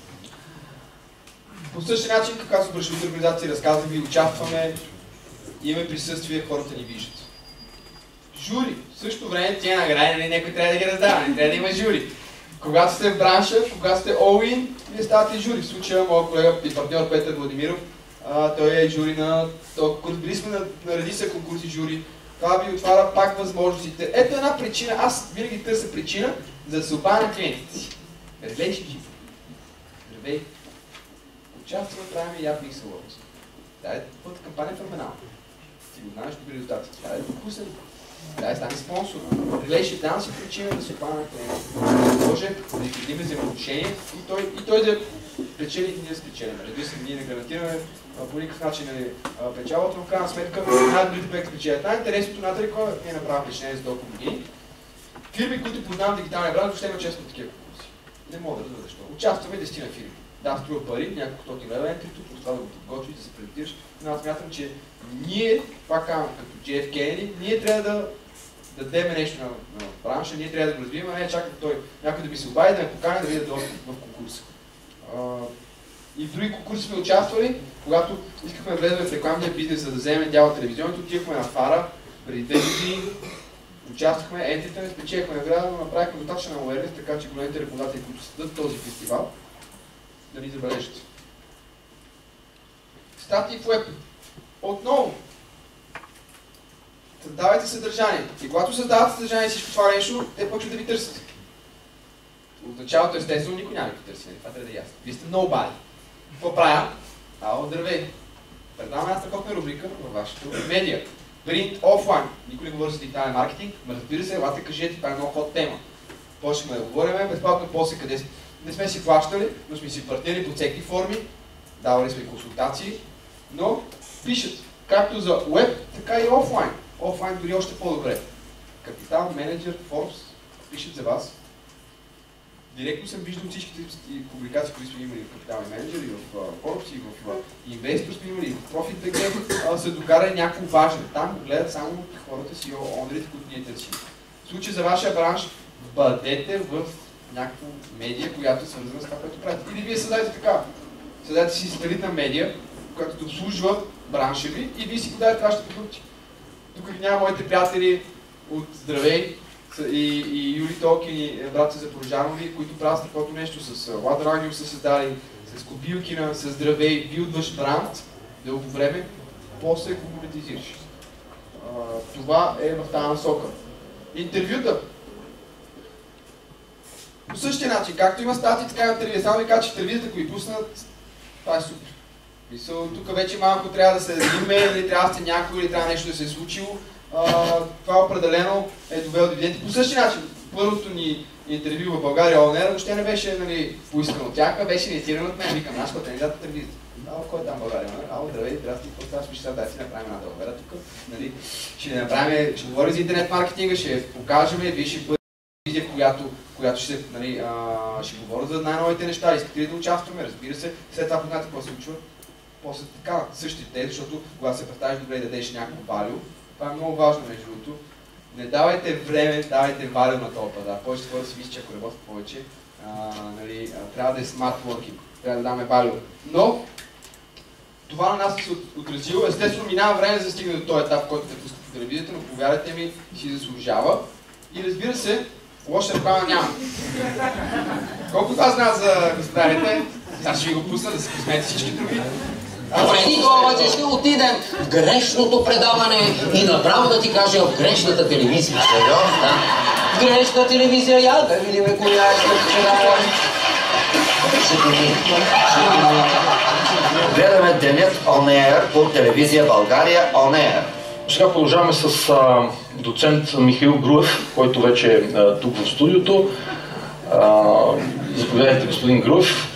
По същия начин, както с браншовите организации разказвам ви, участваме, имаме присъствие, хората ни виждат. Жури. В същото време тия награди някой трябва да ги раздава, не трябва да има жури. Когато сте в бранша, когато сте all-in, вие ставате жури. В случая моят колега и партньор Петър Владимиров, а, той е жури на конкурс. Били сме на, на редица конкурси жури. Това ви отваря пак възможностите. Ето една причина, аз винаги търся причина, за да се обадя на клиентите си. Ревей ще ги. Ревей. Участваме, правим и Yacht Mix Awards. Дай път кампания феноменална. Ти го знаеш добри резултати. Дай да покусен. Дай стане спонсор. Релей ще дам си причина да се обадя на клиентите. Да може да изградим взаимоотношения и той, и той да печели и ние да спечелим. Разбира се, ние не гарантираме по никакъв начин нали, печалата, но в крайна сметка най-добрите проекти печелят. Най-интересното надали кой е направил впечатление за толкова години. Фирми, които познавам дигиталния бранд, въобще има често такива конкурси. Не мога да разбера защо. Участваме десетина фирми. Да, струва пари, няколко тоти лева ентрито, просто това да го подготвиш, да се презентираш. Но аз смятам, че ние, пак казвам, като Джей Еф Кенеди, ние трябва да дадем нещо на, на бранша, ние трябва да го развием, а не чакаме той някой да ми се обади, да ме покани да видя достъп в конкурса. Uh, и в други конкурси сме участвали, когато искахме да влезем в рекламния бизнес, за да вземем дял от телевизионните, отивахме на Фара преди две години, участвахме, ентрите не спечелихме награда, но направихме достатъчно awareness, така че големите рекламодатели, които следят този фестивал, да ни забележат. Статии в Web. Отново. Създавайте съдържание. И когато създавате съдържание и всичко това нещо, те почват да ви търсят. От началото естествено никой няма да ви търси. Това трябва да е ясно. Вие сте nobody. Какво правя? Ало, здравей. Предавам една страхотна рубрика във вашето медиа. Print offline. Никой не говори за дигитален маркетинг, но разбира се, елате кажете, това е много ход тема. Почнахме да говорим, безплатно после къде сме. Не сме си плащали, но сме си партнери по всеки форми, давали сме консултации, но пишат както за web, така и офлайн. Офлайн дори още по-добре. Капитал, менеджер, Forbes пишат за вас. директно съм виждал всичките публикации, които сме имали в Капитални менеджери, в Forbes и в Investor сме имали, в Profit.bg, са докарали някакво важно. Там го гледат само хората си, онрите, които ние търсим. В случай за вашия бранш, бъдете в някаква медия, която е свързана с това, което правите. Или вие създадете така. Създадете си сателитна медия, която да обслужва бранша ви и вие си подавате вашите продукти. Тук няма моите приятели от Здравей и, и Юли Толкин и братца за Порожанови, които правят такова нещо с Ладрагио са създали, с Кобилкина, с Здравей, билдваш бранд дълго време, после го монетизираш. Това е в тази насока. Интервюта. По същия начин, както има статии, така на телевизия. Само ви кажа, че телевизията, ако ви пуснат, това е супер. Мисъл, тук вече малко трябва да се име, или трябва да сте някой, или трябва нещо да се е случило. А, това определено е довело до видети. По същия начин, първото ни интервю в България ОНЕР въобще не беше, нали, поискано от тях, а беше инициирано от мен. Викам, нашата организация телевизията. Ало, кой е там в България? Ало, здравей, здрасти, какво става? Спиш сега, дай си направим една дълбера тук. Нали? Ще направим, ще говорим за интернет маркетинга, ще покажем, вие ще бъде телевизия, в която, която ще, нали, а, ще говоря за най-новите неща. Искате ли да участваме? Разбира се, след това познате какво се случва. После така, същите те, защото когато се представиш добре да дадеш някакво валю, това е много важно между другото. Не давайте време, давайте валю на този пазар. Повече хора си мисля, че ако работят повече, а, нали, а, трябва да е smart working, трябва да даме валю. Но това на нас се отразило. Естествено, минава време за да стигне до този етап, който те пускат по телевизията, но повярвайте ми, си заслужава. И разбира се, лоша реклама няма. Колко от вас знаят за господарите? Аз ще ви го пусна да се посмеете всички други. Преди това обаче ще отидем в грешното предаване и направо да ти кажа в грешната телевизия. Сериозно? Да. Грешна телевизия, я да видим коя е вчера. Гледаме денят On Air по телевизия България On Air. Сега продължаваме с а, доцент Михаил Груев, който вече е а, тук в студиото. А, заповядайте, господин Груев.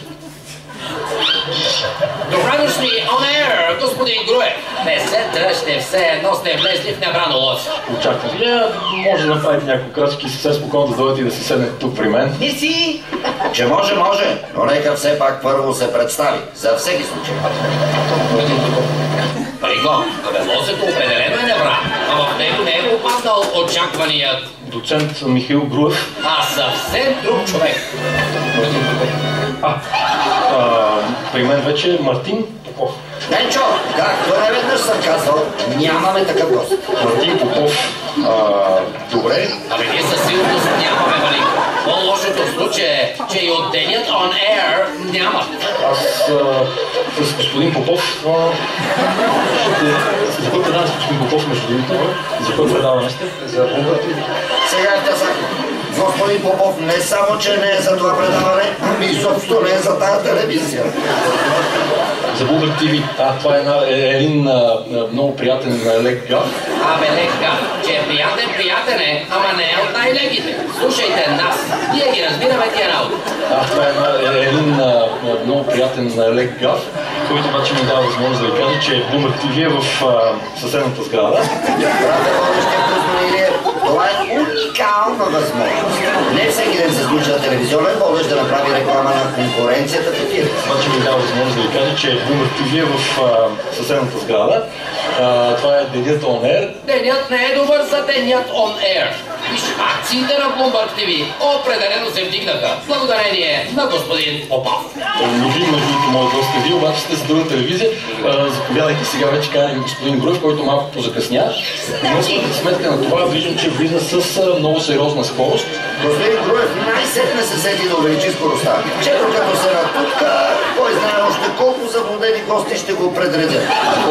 Добре дошли, On Air, господин Груев. Не се дръжте, все едно сте влезли в небрано лоз. Очаквам ви. Може да направите няколко крачки и съвсем спокойно да дойдете и да се седнете тук при мен. Не си! Че може, може, но нека все пак първо се представи, за всеки случай. Париго, абе лозето определено е небра, а в него не е попаднал очакваният доцент Михаил Груев. А съвсем друг човек. А, а, при мен вече е Мартин Попов. Денчо, както неведнъж съм казал, нямаме такъв гост. Мартин Попов, а, добре. Абе ние със сигурност нямаме, Малинко. По-лошото в случая е, че и от денят On Air няма. Аз а, с господин Попов а, ще... За кой предаване с господин Попов, между другото? За кой предаване сте? За Българ ти ви? Сега е казах, господин Попов не само, че не е за това предаване, ами изобщо не е за тази телевизия. За Българ ти ви. А, това е, една, е един а, много приятен а, лек гаф. Абе лек гаф, че е приятен, приятен е, ама не е от най-леките. Слушайте нас, ние ги разбираме тия работи. А, това е, една, е един а, много приятен а, лек гаф, който обаче ми дава възможност да ви кажа, че Българ ти ви е в а, съседната сграда. Брате, водещи Кузманилие, това е уникална възможност. Не всеки ден се случва телевизионен водещ да направи реклама на конкуренцията в ефир. Обаче ми дава възможност да ви кажа, че Българ ти ви е в а, съседната сграда. А, това е денят On Air. Денят не е добър за денят On Air. Виж, акциите на Bloomberg ти ви определено се вдигнаха, благодарение на господин Попов. Любим между другото моят гост е ви, обаче сте за друга телевизия. А, заповядайте сега вече каня господин Груев, който малко позакъсня. Но след сметка на това виждам, че влиза с а, много сериозна скорост. Господин Груев най-сетне се сети да увеличи скоростта. Че докато се натутка, кой знае още колко заблудени гости ще го предредят.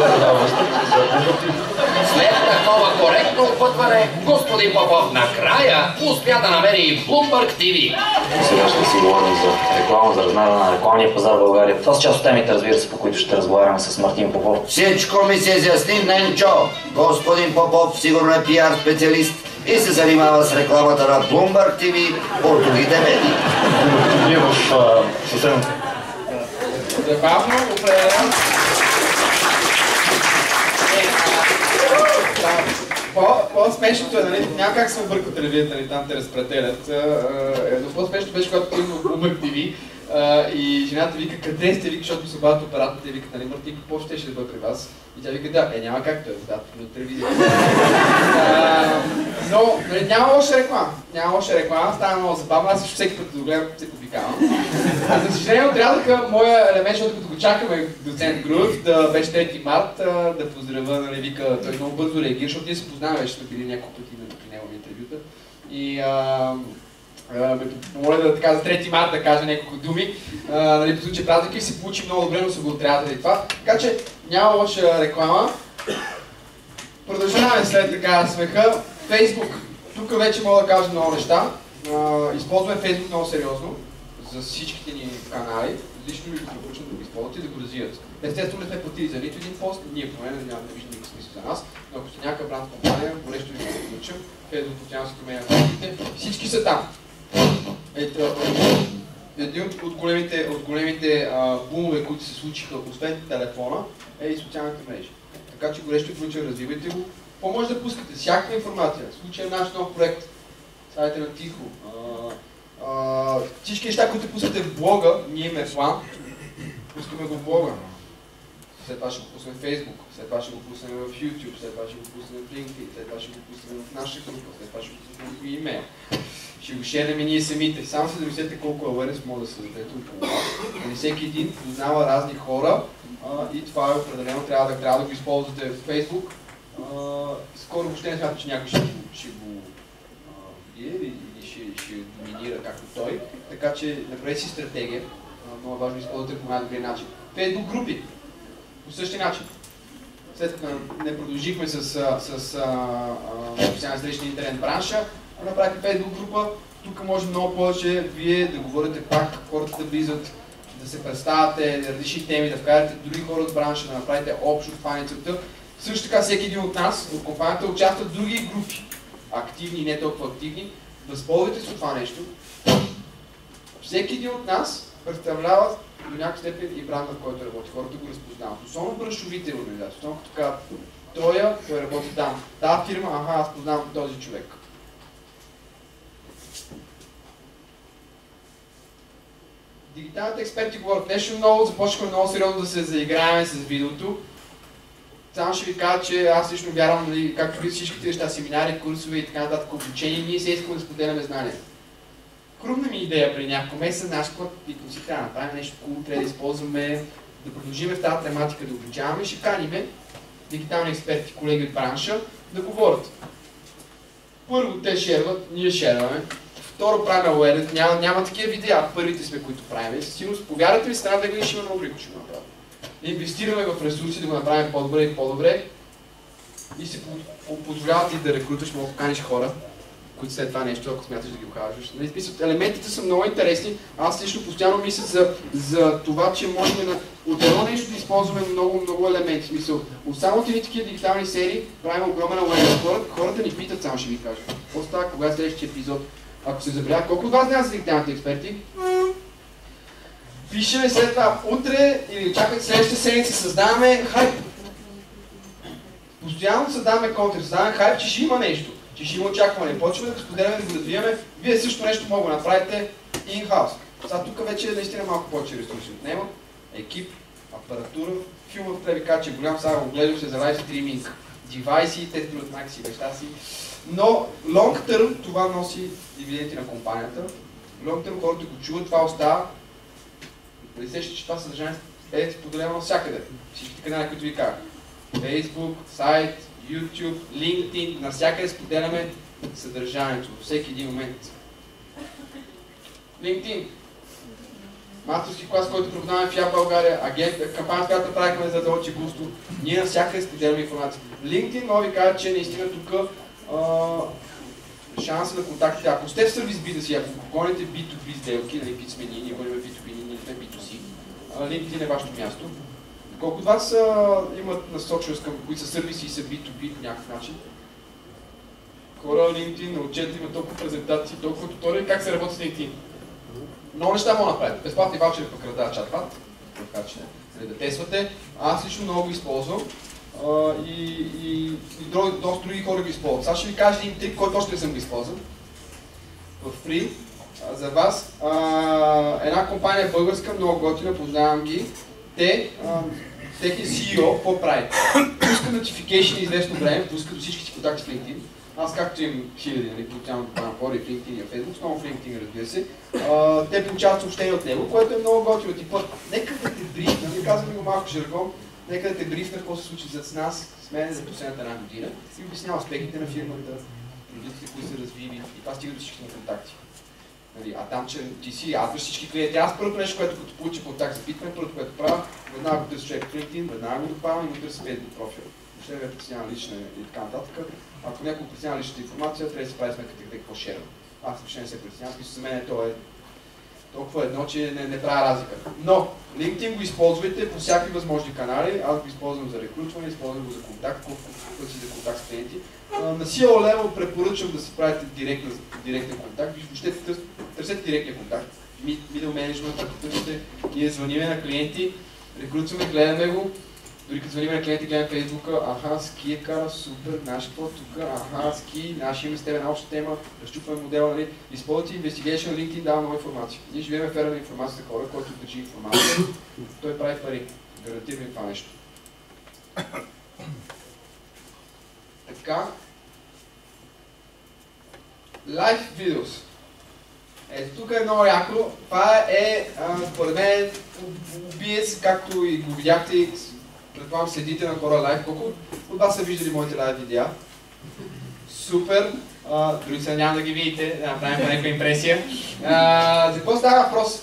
След такова коректно опътване, господин Попов накрая успя да намери Bloomberg ти ви. Сега ще си говорим за реклама, за размера на рекламния пазар в България. Това са част от темите, разбира се, по които ще разговаряме с Мартин Попов. Всичко ми се изясни, Ненчо. Господин Попов сигурно е пиар специалист и се занимава с рекламата на Bloomberg ти ви от другите медии. Вие в съседната. Забавно, определено. по-смешното е, нали, няма как се обърка телевизията, нали, там те разпределят. Но по-смешното беше, когато ти в Умък Ти Ви и жената вика, къде сте, вика, защото ми се обадят операторите и вика, нали, Мартин, какво ще ще да бъде при вас? И тя вика, да, е, няма как той е водата на телевизията. Но нали, няма лоша реклама. Няма лоша реклама, става много забавно, аз също всеки път да го гледам, се побикавам. А за съжаление отрязаха моя елемент, защото като го чакаме доцент Груев, да беше трети март, да поздравя, нали, вика, той много бързо реагира, защото ние се познаваме, вече сме били няколко пъти при него на интервюта. И а, а, ме помоля да така за трети март да кажа няколко думи, а, нали, по случай празник и се получи много добре, но са го отрязали това. Така че няма лоша реклама. Продължаваме след така смеха. Фейсбук. Тук вече мога да кажа много неща. Uh, използваме Фейсбук много сериозно за всичките ни канали. Лично ви го препоръчвам да го използвате и да го развият. Естествено не сме платили за нито един пост, ние по мен няма да виждам никакъв смисъл за нас, но ако сте някакъв бранд компания, горещо ви го препоръчам. Фейсбук постоянно се променя на всички са там. Ето, един от големите, от големите uh, бумове, които се случиха освен телефона, е и социалните мрежи. Така че горещо ви препоръчвам, развивайте го. Какво може да пускате? Всякаква информация. В случая наш нов проект. Сайта на Тихо. Uh, uh, всички неща, които пускате в блога, ние имаме план. Пускаме го в блога. След това ще го пуснем в Facebook, след това ще го пуснем в YouTube, след това ще го пуснем в LinkedIn, след това ще го пуснем в наша група, след това ще го пуснем в имейл. Ще го шернем и ние самите. Само се замислете колко awareness може да се създадете около вас. Нали, всеки един познава разни хора uh, и това е определено, трябва да, трябва да го използвате в Facebook. Uh, скоро въобще не смятам, че някой ще го, ще го uh, или ще, ще доминира както той. Така че направете си стратегия. Uh, много важно да използвате по най-добрия начин. Facebook групи. По същия начин. След като не продължихме с, с, с постоянно срещи на интернет бранша, направихме Facebook група. Тук може много повече вие да говорите пак, хората да влизат, да се представяте, да различни теми, да вкарате други хора от бранша, да направите общо това е целта. Също така всеки един от нас, от компанията, участва в други групи, активни и не толкова активни. Възползвайте се от това нещо. Всеки един от нас представлява до някаква степен и бранда, в който работи. Хората го разпознават. Особено браншовите организации. Особено като казват, Троя, той работи там. Та фирма, аха, аз познавам този човек. Дигиталните експерти говорят нещо много, започнахме много сериозно да се заиграем с видеото. Само ще ви кажа, че аз лично вярвам, нали, както ви всичките неща, семинари, курсове и така нататък, обучение, ние се искаме да споделяме знания. Крупна ми идея преди няколко месеца, наш клуб и си трябва да направим нещо cool, трябва да използваме, да продължим в тази тематика, да обучаваме и ще каниме дигитални експерти, колеги от бранша, да говорят. Първо те шерват, ние шерваме. Второ правим awareness, няма, няма такива видеа, първите сме, които правим. Сигурно, повярвате ми, страна да го ще има много прико, ще го направим. Инвестираме в ресурси, да го направим по-добре и по-добре. И се позволяват и да рекрутваш, мога да поканиш хора, които след това нещо, ако смяташ да ги ухажваш. Елементите са много интересни. Аз лично постоянно мисля за, за това, че можем на, от едно нещо да използваме много, много елементи. Смисъл, от само тези такива дигитални серии правим огромен awareness. Хората, хората ни питат, само ще ви кажа. Какво става, кога е следващия епизод? Ако се забравя, колко от вас знаят за дигиталните експерти? Пишеме след това утре или чакайте следващата седмица, създаваме хайп. Постоянно създаваме контент, създаваме хайп, че ще има нещо, че ще има очакване. Почваме да го споделяме, да го развиваме. Вие също нещо мога да направите in-house. Сега тук вече е наистина малко повече ресурси отнема. Екип, апаратура, филмът трябва ви кажа, че е голям, сега го гледам се за лайв стриминг, девайси, те струват някакси неща си. Но long term това носи дивиденти на компанията. Long term хората го чуват, това остава. Пресещате, че това съдържание е споделено навсякъде. Всичките канали, които ви казах. Facebook, сайт, YouTube, LinkedIn, навсякъде споделяме съдържанието във всеки един момент. LinkedIn. Мастерски клас, който преподаваме в ЯП България, агент, кампания, която правихме за Dolce Gusto, ние навсякъде споделяме информация. LinkedIn мога ви кажа, че наистина тук шанса на контактите, ако сте в сервис би ту си, ако гоните би ту би сделки, нали, бит сме ние, ние гоним би ту би, ние сме би ту си, LinkedIn е вашето място. Колко от вас а, имат насоченост към които са сервиси и са би ту би по някакъв начин? Хора LinkedIn, научете, има толкова презентации, толкова туториали, как се работи с LinkedIn. Много неща мога да направите. Безплатни ваучери пък раздава чатбат, така че да тествате. Аз лично много го използвам. а, и, и, и други, доста други хора го използват. Сега ще ви кажа един трик, който още не съм го използвал. В Free, а, за вас. А, една компания българска, много готина, познавам ги. Те, а, техния Си И О, какво прави? Пуска notification известно време, пуска до всички си контакти в LinkedIn. Аз както имам хиляди, нали, потенциално допълням хора и в LinkedIn и в Facebook, много в LinkedIn, разбира се, а, те получават съобщения от него, което е много готино. Типа, нека да те брифна, не казвам го малко жаргон, нека да те брифна какво се случи зад нас, с мен за последната една година и обяснява успехите на фирмата, продуктите, които са развили и това стига до всички на контакти. Нали, а там, че ти си адваш всички клиенти. Аз първото нещо, което като получи контакт за питане, първото, което правя, веднага го търся човек в LinkedIn, веднага го добавям и го търся Facebook профил. Въобще ме притеснява лична и така нататък. Ако някой притеснява личната информация, трябва да се прави сметка какво шерва. Аз въобще не се притеснявам, смисъл за мен то е толкова едно, че не, не правя разлика. Но LinkedIn го използвайте по всякакви възможни канали. Аз го използвам за рекрутване, използвам го за контакт, колкото си за контакт с клиенти. На Си И О level препоръчвам да си правите директен, директен контакт. Въобще търсете директния контакт. Middle management, ако търсите, ние звъниме на клиенти, рекрутваме, гледаме го. Дори като звъниме на клиенти, гледаме Фейсбука, аха, ски е кара, супер, знаеш какво тук, аха, ски, наши имаме с тебе една обща тема, разчупваме модела, нали. Използвайте Investigation, LinkedIn дава нова информация. Ние живеем в ера на информацията хора, който държи информация, той прави пари. Гарантираме това нещо. Така. Live videos. Ето тук е много яко. Това е, според мен, убиец, както и го видяхте, предполагам седите на хора лайв. Колко от вас са виждали моите лайв видеа? Супер! А, дори сега няма да ги видите, да направим някаква импресия. А, за какво става въпрос?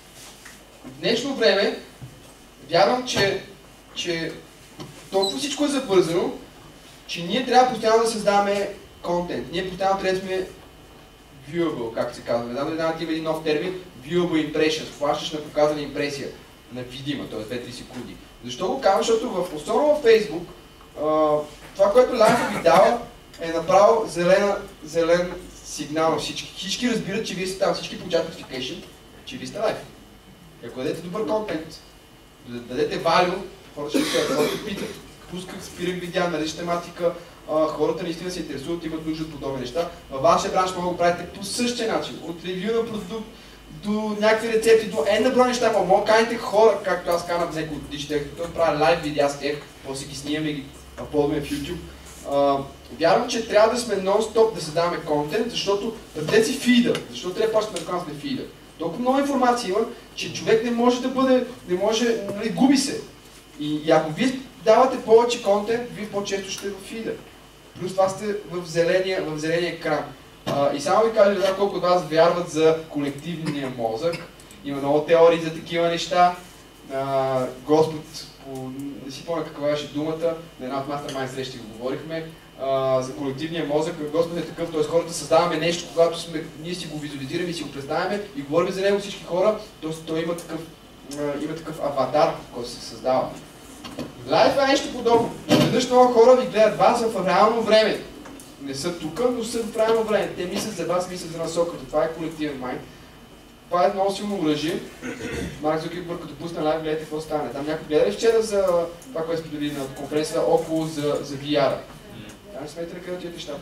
В днешно време вярвам, че, че толкова всичко е забързано, че ние трябва постоянно да създаваме контент. Ние постоянно трябва да сме viewable, както се казва. Не знам да има един нов термин, viewable impressions. Плащаш на показана импресия, на видима, т.е. две-три секунди. Защо го казвам? Защото в, особено във Facebook, а, това, което лайфа ви дава, е направо зелена, зелен сигнал на всички. Всички разбират, че вие сте там, всички получават notification, че вие сте лайф. И ако дадете добър контент, да дадете value, хората ще се питат. Пусках, спирах видеа на различна тематика, хората наистина се интересуват, имат нужда от подобни неща. Във вашия бранш може да го правите по същия начин. От ревю на продукт до някакви рецепти, до една бла неща. Може да каните хора, както аз канам някои от дичите, той правя лайв видеа с тях, после ги снимаме и ги апълваме в YouTube. Uh, вярвам, че трябва да сме нон-стоп да създаваме контент, защото дадете си фида, защото трябва да плащаме да сме фида. Толкова много информация има, че човек не може да бъде, не може, нали, губи се. И, и ако вие давате повече контент, вие по-често ще в фида. Плюс това сте в зеления, в зеления екран. Uh, и само ви кажа, не знам колко от вас вярват за колективния мозък. Има много теории за такива неща. Uh, Господ, по, не си помня каква беше думата, на една от мастермайн срещи го говорихме, uh, за колективния мозък. Господ е такъв, т.е. хората създаваме нещо, когато сме, ние си го визуализираме и си го представяме и говорим за него всички хора, т.е. той има такъв, uh, има такъв аватар, който се създава. Лайф е нещо подобно. Веднъж много хора ви гледат вас в реално време. Не са тук, но са в реално време. Те мислят за вас, мислят за насоката. Това е колективен майнд. Това е много силно оръжие. Марк Зукербърг, като пусна лайв, гледайте какво стане. Там някой гледа ли вчера за това, което сподели на конференцията около за, за ви ар-а? Там не смейте на къде отидете нещата.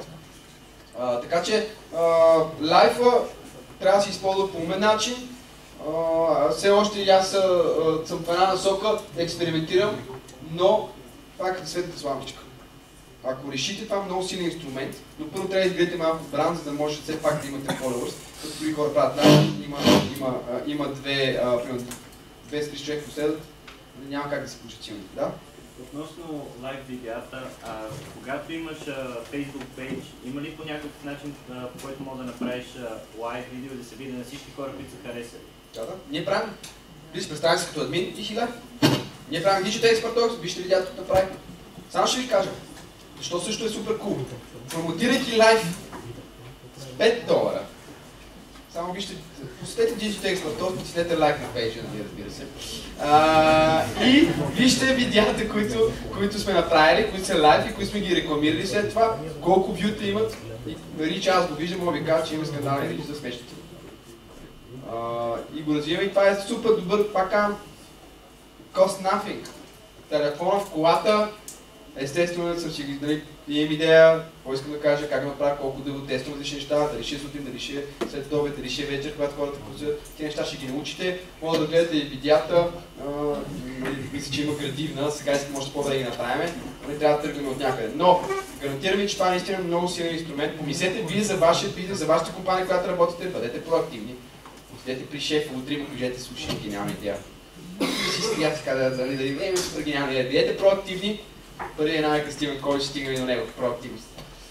А, така че лайфа трябва да се използва по умен начин. А, все още и аз а, съм в една насока да експериментирам, но това е като светната слампичка. Ако решите, това е много силен инструмент, но първо трябва да изгледате малко бранд, за да може все пак да имате followers. Като други хора правят начин, има, има, има две, две-три човека последват, няма как да се получат силни. Да? Относно лайв видеята, а, когато имаш а, Facebook page, има ли по някакъв начин, а, по който може да направиш лайв видео, да се види на всички хора, които са харесали? Да, да. Ние правим. Вие се представим се като админ и си лайв. Ние правим Digital Expert Talks, вижте видеята, които направим. Само ще ви кажа. Защо също е супер кул. Промотирайки лайв с пет долара. Само вижте, посетете Digital Expert Talks, потиснете лайк на пейджа, разбира се. А, и вижте видеята, които, които сме направили, които са лайв и които сме ги рекламирали след това, колко вюта имат. И Рич, аз го виждам, мога ви кажа, че има скандални Рич за смешните. Uh, и го развиваме и това е супер добър, пак cost nothing. Телефона в колата, Естествено, съм си нали, имам идея, какво искам да кажа, как да направя, колко да го тествам различни неща, дали ще е сутрин, дали ще е след обед, дали ще е вечер, когато хората просят. Тези неща ще ги научите. Може да гледате и видеята. Мисля, че има градивна, сега искам може по-добре да ги направим. Не трябва да тръгнем от някъде. Но, гарантирам ви, че това наистина е много силен инструмент. Помислете вие за вашия бизнес, за вашата компания, която работите, бъдете проактивни. Отидете при шефа, утре му кажете, слушай, гениална идея. И си стигате така да да видим, е, супер гениална идея. Бидете проактивни. Преди една века Стивен Кови ще стигаме до него, проактивност.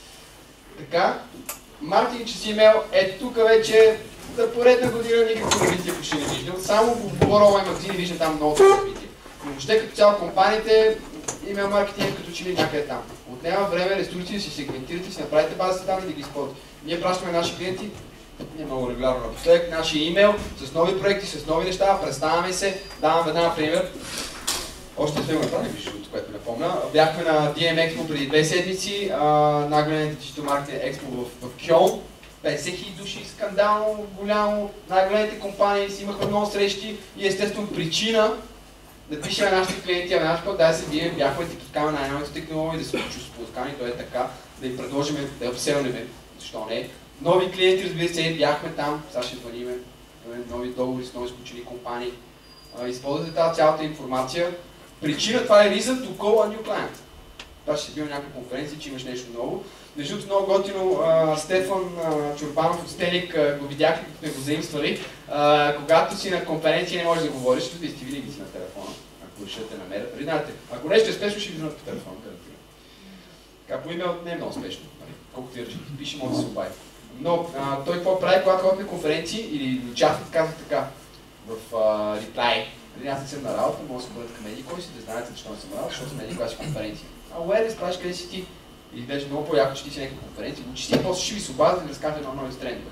Така, маркетинг чрез имейл е тук вече за поредна година никакво развитие почти не виждам. Само в говоря онлайн магазини виждам там много развитие. Но въобще като цяло компаниите, имейл маркетинг като че ли някъде там. Отнема време, ресурси да си сегментирате, си направите базата данни и да ги използвате. Ние пращаме наши клиенти, не много регулярно напоследък, нашия имейл с нови проекти, с нови неща, представяме се, давам веднага пример. Още сме го направили, виж, от което не помня. Бяхме на ди ем Expo преди две седмици, най-големите Digital Marketing Expo в, в Кьолн. петдесет хиляди души, скандално, голямо, най-големите компании си имаха много срещи и естествено причина да пишем нашите клиенти, а нашите код, дай се видим, бяхме да ти пускаме най-новите технологии, да се почувстваме пускани, то е така, да им предложим, да я обселваме, защо не. Нови клиенти, разбира се, бяхме там, сега ще звъниме, нови договори с нови изключени компании. Използвате тази цялата информация. Причина това е reason to call a new client. Това ще си бил някаква конференция, че имаш нещо ново. Между другото, много готино, Стефан а, Чурбанов от Стелик а, го видях, като сме го заимствали. А, когато си на конференция не можеш да говориш, защото сте винаги си на телефона, ако решите намерят. Знаете, ако нещо е спешно, ще ви вземат по телефона, гарантирам. Така, по имейл не е много спешно, колкото ти решите, пише, може да се обади. Но а, той какво прави, когато ходят на конференции или участват, казва така, в а, реплай. Преди аз не съм на работа, може да се бъдат към еди кой си, да знаете защо не съм на работа, защото съм еди коя си конференция. А уер, правиш къде си ти. Или беше много по-яко, че ти си някаква конференция, учи си и после ще ви се обадят да разкажете едно нови трендове.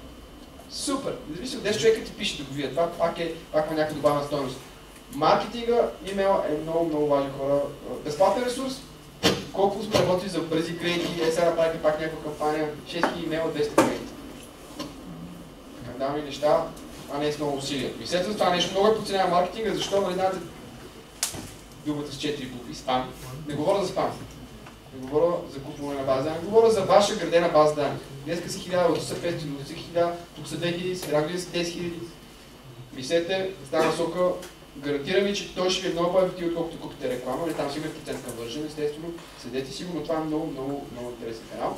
Супер! Независимо десет човека ти пише да го видят, това пак е пак има някаква добавена стойност. Маркетинга, имейл е много, много важен хора. Безплатен ресурс, колко сме работили за бързи кредити, е сега направите пак някаква кампания, шест хиляди имейла, двеста кредита. Даваме неща, а не е с много усилия. Мислете за това нещо, много е подценява маркетинга, защо нали знаете думата с четири букви, спам. Не говоря за спам. Не говоря за купуване на база данни, не говоря за ваша градена база данни. Днеска си хиляда, от са петстотин, от са хиляда, тук са две хиляди, сега година са десет хиляди. Мислете, с тази насока, гарантирам ви, че той ще ви е много по-ефективен, отколкото купите реклама, или там си има процент конвържен, естествено. Следете си го, но това е много, много, много интересен канал.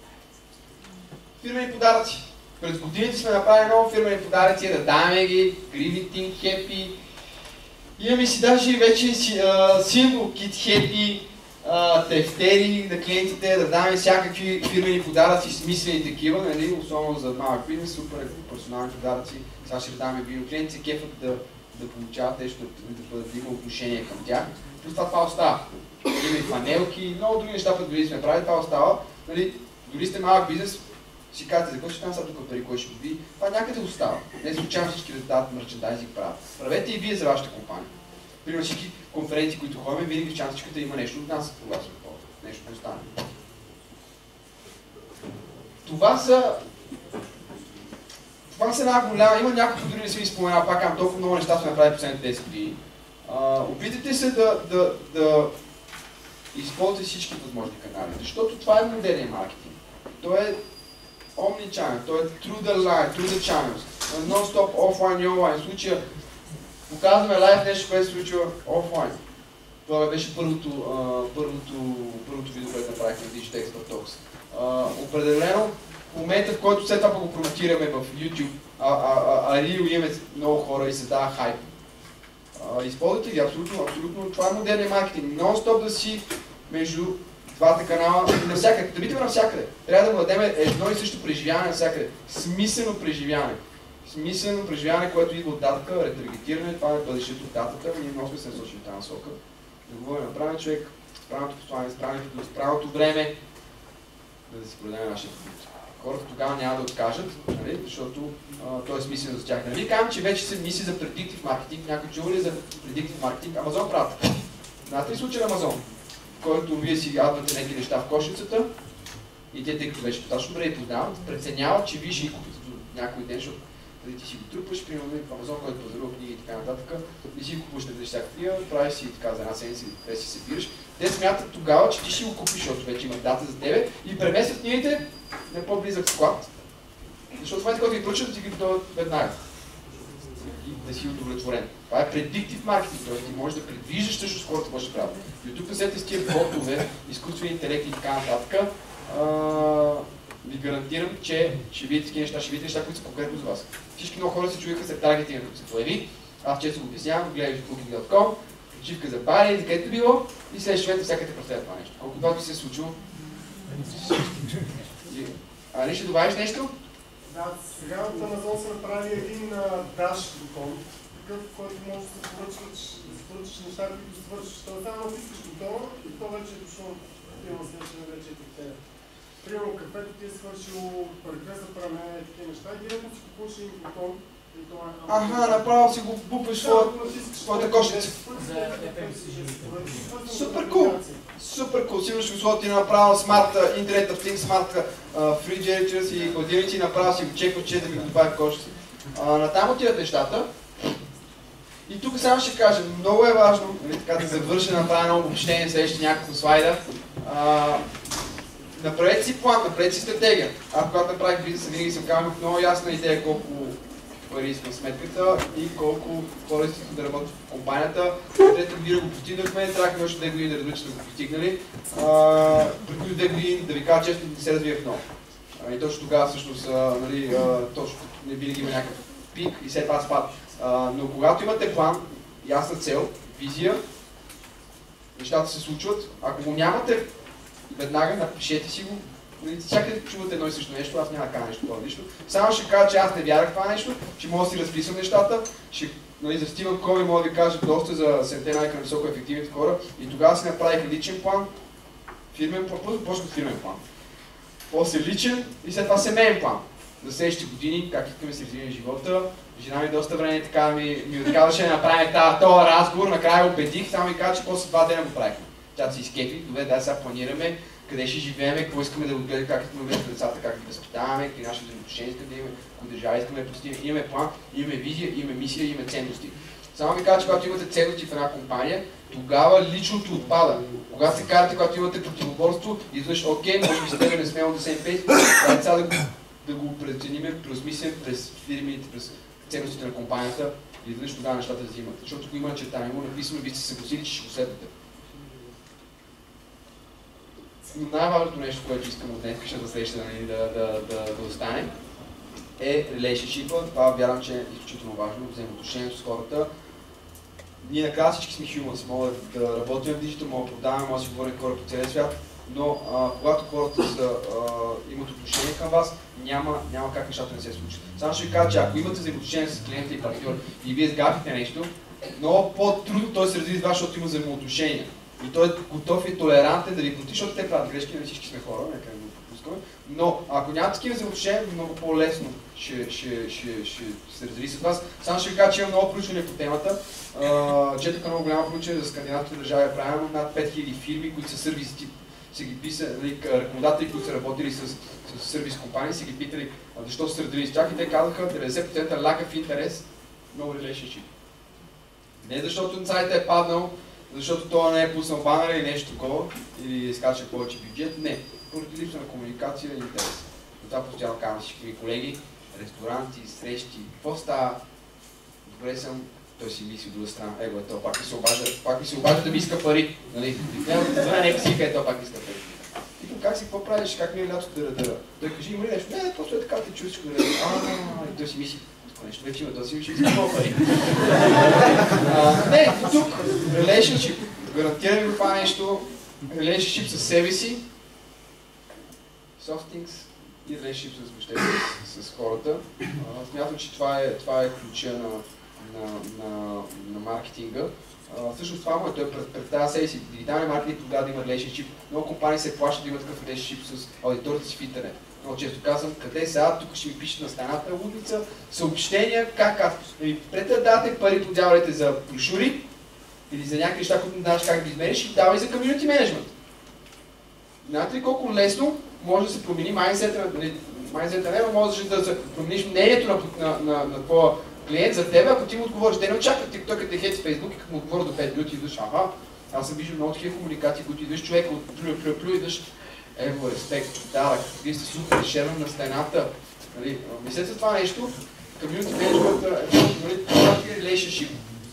Фирмени подаръци. През годините сме направили много фирмени подаръци, да даваме ги, Greeting Happy. Имаме си даже вече символ Kit Happy, тефтери на клиентите, да даваме всякакви фирмени подаръци, смислени такива, нали? Особено за малък бизнес, супер персонални подаръци. Сега ще даваме бино. Клиентите се кефат да, да получават нещо, да бъдат да има отношение към тях. Плюс това, това остава. Има и панелки, много други неща, които дори сме правили, това остава. Нали? Дори сте малък бизнес, си казвате, за какво ще там сега тук пари, кой ще го види, това някъде остава. Не случайно всички резултати мерчендайзинг правят. Правете и вие за вашата компания. Примерно всички конференции, които ходим, винаги в чантичката има нещо от нас, когато сме ходим. Нещо не остане. Това са... Това са една голяма... Има няколко дори не си ви споменал, пак ам толкова много неща сме направили последните десет години. А, опитайте се да, да, да използвате всички възможни канали, защото това е модерен маркетинг. Той е omnichannel, той е through the line, through the channels, non-stop, офлайн и онлайн. В случая показваме лайв нещо, което се случва офлайн. Това беше първото, а, първото, първото видео, което направихме в Digital Expert Talks. А, определено, в момента, в който след това го промотираме в YouTube, а, а, а, а Рио имаме много хора и се дава хайп. А, използвате ги абсолютно, абсолютно. Това е модерният маркетинг. Нон-стоп да си между двата канала, навсякъде. Да видим навсякъде. Трябва да му дадем едно и също преживяване навсякъде. Смислено преживяване. Смислено преживяване, което идва от датата, ретаргетиране, това е бъдещето от датата. Ние много сме се насочили в тази насока. Да говорим на правилен човек, с правилното послание, с правилното време, да, да си продадем нашия продукт. Хората тогава няма да откажат, нали? Защото а, то е смислено за тях. Нали казвам, че вече се мисли за предиктив маркетинг, някой чува ли за предиктив маркетинг? Амазон правят така. Знаете ли случай на Амазон, в който вие си адвате някакви неща в кошницата и те, тъй като вече достатъчно добре и познават, преценяват, че вие ще ги купите до някой ден, защото Дали ти си го трупаш, примерно в Амазон, който пазарува книги и така нататък, и си го купуваш на всяка книга, правиш си така за една седмица, те си се събираш. Те смятат тогава, че ти ще го купиш, защото вече има дата за тебе и преместват книгите на по-близък склад. Защото в момента, който ги поръчат, ти ги дадат веднага. И да си удовлетворен. Това е предиктив маркетинг, т.е. ти можеш да предвиждаш също с хората може да правят. И от тук насетне с тия ботове, изкуствени интелекти и така нататък, ви гарантирам, че ще видите такива неща, ще видите неща, които са конкретно за вас. Всички много хора се чуяха след таргетинга, като се появи. Аз често го обяснявам, гледаш в booking точка com, почивка за бари, за където било и следващия момент всяка те представя това нещо. Колко това ти се е случило? А не ще добавиш нещо? Да, сега от Амазон са направили един Dash бутон, такъв, който може да се поръчваш, да се поръчаш неща, които свършиш. Това само натискаш бутона и то вече е дошло. Има следващия вече е такива. Примерно кафето ти е свършило, парикре за пране, такива неща и директно си купуваш един бутон. Аха, направо си го бупаш своята кошница. Супер кул! Супер кул! Сигурно ще го сложи направо смарт Internet of Things, смарт фриджерите и хладилници и направо си го чеква, че да ми го добави в кошница. Натам отиват нещата. И тук само ще кажа, много е важно, така да завърша, направя едно обобщение, следващите няколко слайда. Направете си план, направете си стратегия. Аз когато направих бизнеса, винаги съм казал много ясна идея колко пари сме сметката и колко хора искат да работят в компанията. Трета година го постигнахме, трябваха още две години да разберат, че сме го постигнали. При които две години, да ви кажа често, не се развиях много. И точно тогава всъщност, нали, точно не винаги има някакъв пик и след това спад. Но когато имате план, ясна цел, визия, нещата се случват. Ако го нямате, веднага напишете си го. Всякъде чувате едно и също нещо, аз няма да кажа нещо това нещо. Само ще кажа, че аз не вярвах това нещо, че мога да си разписвам нещата. Ще, нали, за Стивън Кови мога да ви кажа доста за седемте най- високо ефективните хора. И тогава си направих личен план, фирмен план, първо почнах фирмен план. После личен и след това семейен план. За следващите години, как искаме си развиваме живота. Жена ми доста време така ми, ми отказваше да направим този разговор, накрая убедих, само ми каза, че после два дена го правихме. Тя си изкепи, добре, дай сега планираме къде ще живеем, какво искаме да отгледаме, как искаме да отгледаме децата, как ги възпитаваме, какви наши взаимоотношения искаме да имаме, кои държави искаме да постигнем. Имаме план, имаме визия, имаме мисия, имаме ценности. Само ви кажа, че когато имате ценности в една компания, тогава личното отпада. Когато се карате, когато имате противоборство, изведнъж, окей, може би с тебе не сме от да се пейс, трябва сега да го, да го преценим, преосмислим през фирмите, през ценностите на компанията и изведнъж тогава нещата взимат. Защото ако има начертание, му написано, вие сте се съгласили, че ще го следвате. Но най-важното нещо, което искам от днес, защото следващата да, да, да, да, да остане, е relationship-а. Това вярвам, че е изключително важно, взаимоотношението с хората. Ние накрая всички сме humans, мога да работим в диджитал, мога да продаваме, мога да си говорим хора по целия свят, но а, когато хората са, а, имат отношение към вас, няма, няма как нещата не се случат. Само ще ви кажа, че ако имате взаимоотношение с клиента и партньор и вие сгапите нещо, много по-трудно той се развива с вас, защото има взаимоотношения. И той е готов и толерантен да ви прости, защото те правят грешки, не всички сме хора, нека не го пропускаме. Но ако няма такива взаимоотношения, много по-лесно ще, ще, ще, ще се разви с вас. Само ще ви кажа, че има много проучвания по темата. Четоха много голямо проучване за скандинавските държави, е правилно над пет хиляди фирми, които са сервис тип, са ги писали, ръководатели, които са работили с, с сервис компании, са ги питали защо са се разделили с тях и те казаха деветдесет процента lack of interest, no relationship. Не защото сайтът е паднал, защото това не е пуснал банера или нещо такова, или изкача повече бюджет, не. Поради липса на комуникация и интерес. Но това постоянно казвам всички ми колеги, ресторанти, срещи, какво става? Добре съм, той си мисли от друга страна, его е то, пак ми се обажда, пак ми се обажда да ми иска пари. Нали? Това не е психа, е то, пак ми иска пари. И тук как си, какво правиш, как ми е лятото да дъра? Той кажи, има ли нещо? Не, просто е така, те чувстваш, да а, и той си мисли, нещо вече има, той си мисли, иска много пари. Не, тук, relationship, гарантирам ви това нещо, relationship със себе си, soft things и relationship с въобще с, с хората. Смятам, че това е, това е ключа на, на, на, на маркетинга. Uh, всъщност това му е, той представя себе си. Дигиталния маркетинг тогава да има relationship. Много компании се плащат да имат такъв relationship с аудиторията си в интернет. Много често казвам, къде сега, тук ще ми пишат на стената лудница, съобщения, как аз. Пред да дадете пари, подявайте за брошури или за някакви неща, които не знаеш как да измериш и давай за community management. Знаете ли колко лесно може да се промени майндсета на майндсета не, но можеш да промениш мнението на, на, на, на твоя клиент за теб, ако ти му отговориш. Те не очакват той като те хейт в Фейсбук и като му отговоря до пет минути идваш, аха, аз съм виждал много такива комуникации, които идваш човека от плю, плю, плю, идваш, ево, респект, дарък, вие сте супер, шервам на стената. Нали, мислете за това нещо, community management е нали, relationship.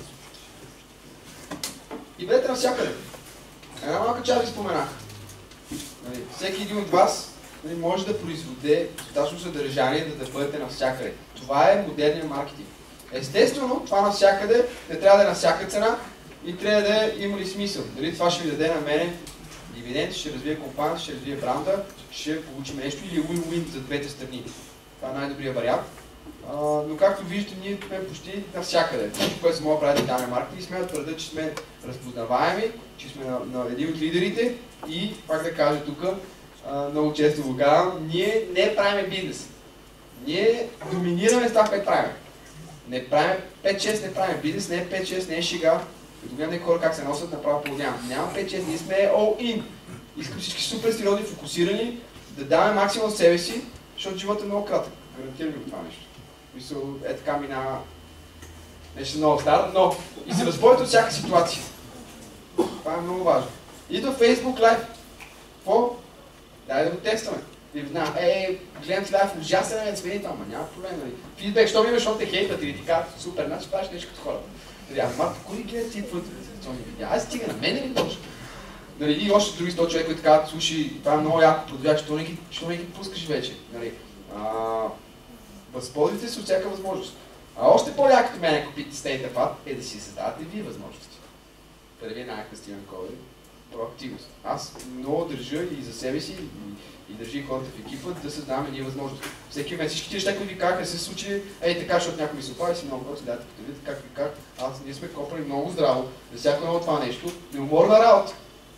И бъдете навсякъде. Една малка част ви споменах. Нали, всеки един от вас нали, може да произведе достатъчно съдържание, да, да бъдете навсякъде. Това е модерният маркетинг. Естествено, това навсякъде не трябва да е на всяка цена и трябва да има ли смисъл. Дали това ще ви даде на мене дивиденд, ще развие компания, ще развие бранда, ще получим нещо или win-win за двете страни. Това е най-добрият вариант. Uh, но както виждате, ние сме почти навсякъде. Всичко, което се може да прави дигитален маркетинг, сме да твърдят, че сме разпознаваеми, че сме на, на един от лидерите и, пак да кажа тук, uh, много често го казвам, ние не правим бизнес. Ние доминираме с това, което правим. Не правим пет шест, не правим бизнес, не е пет шест, не е шега. Като гледаме хора как се носят, направо по-нямам. Няма пет шест, ние сме all in. Искам всички супер сериозни, фокусирани, да даваме максимум от себе си, защото животът е много кратък. Гарантирам ви това нещо. Мисъл, е така минава нещо много старо, но и се възползвате от всяка ситуация. Това е много важно. И до Facebook Live. Какво? Дай да го тестваме. И знам, е, гледам ти лайв, ужасен е, смени това, ама няма проблем, нали. Фидбек, що ми имаш, защото те хейтат или ти казват, супер, значи правиш нещо като хората. Нали, а Марко, кой гледа ти твоите телевизионни видеа? Аз стига на мене ли точно? Нали, и още други сто човека, които казват, слушай, това е много яко продавач, що не ги, не ги пускаш вече, нали. А, възползвайте се от всяка възможност. А още по-якото мен, ако питате стейте фат, е да си създавате вие възможности. Първи най-яка Стивен Кови, проактивност. Аз много държа и за себе си, и, и държа и хората в екипа да създаваме ние възможности. Всеки момент всички неща, които ви казаха, се случи, ей така, защото някой ми се оправи, си много хора си дадете като видите, как ви как. Аз ние сме копали много здраво за всяко едно това нещо. Неуморна работа.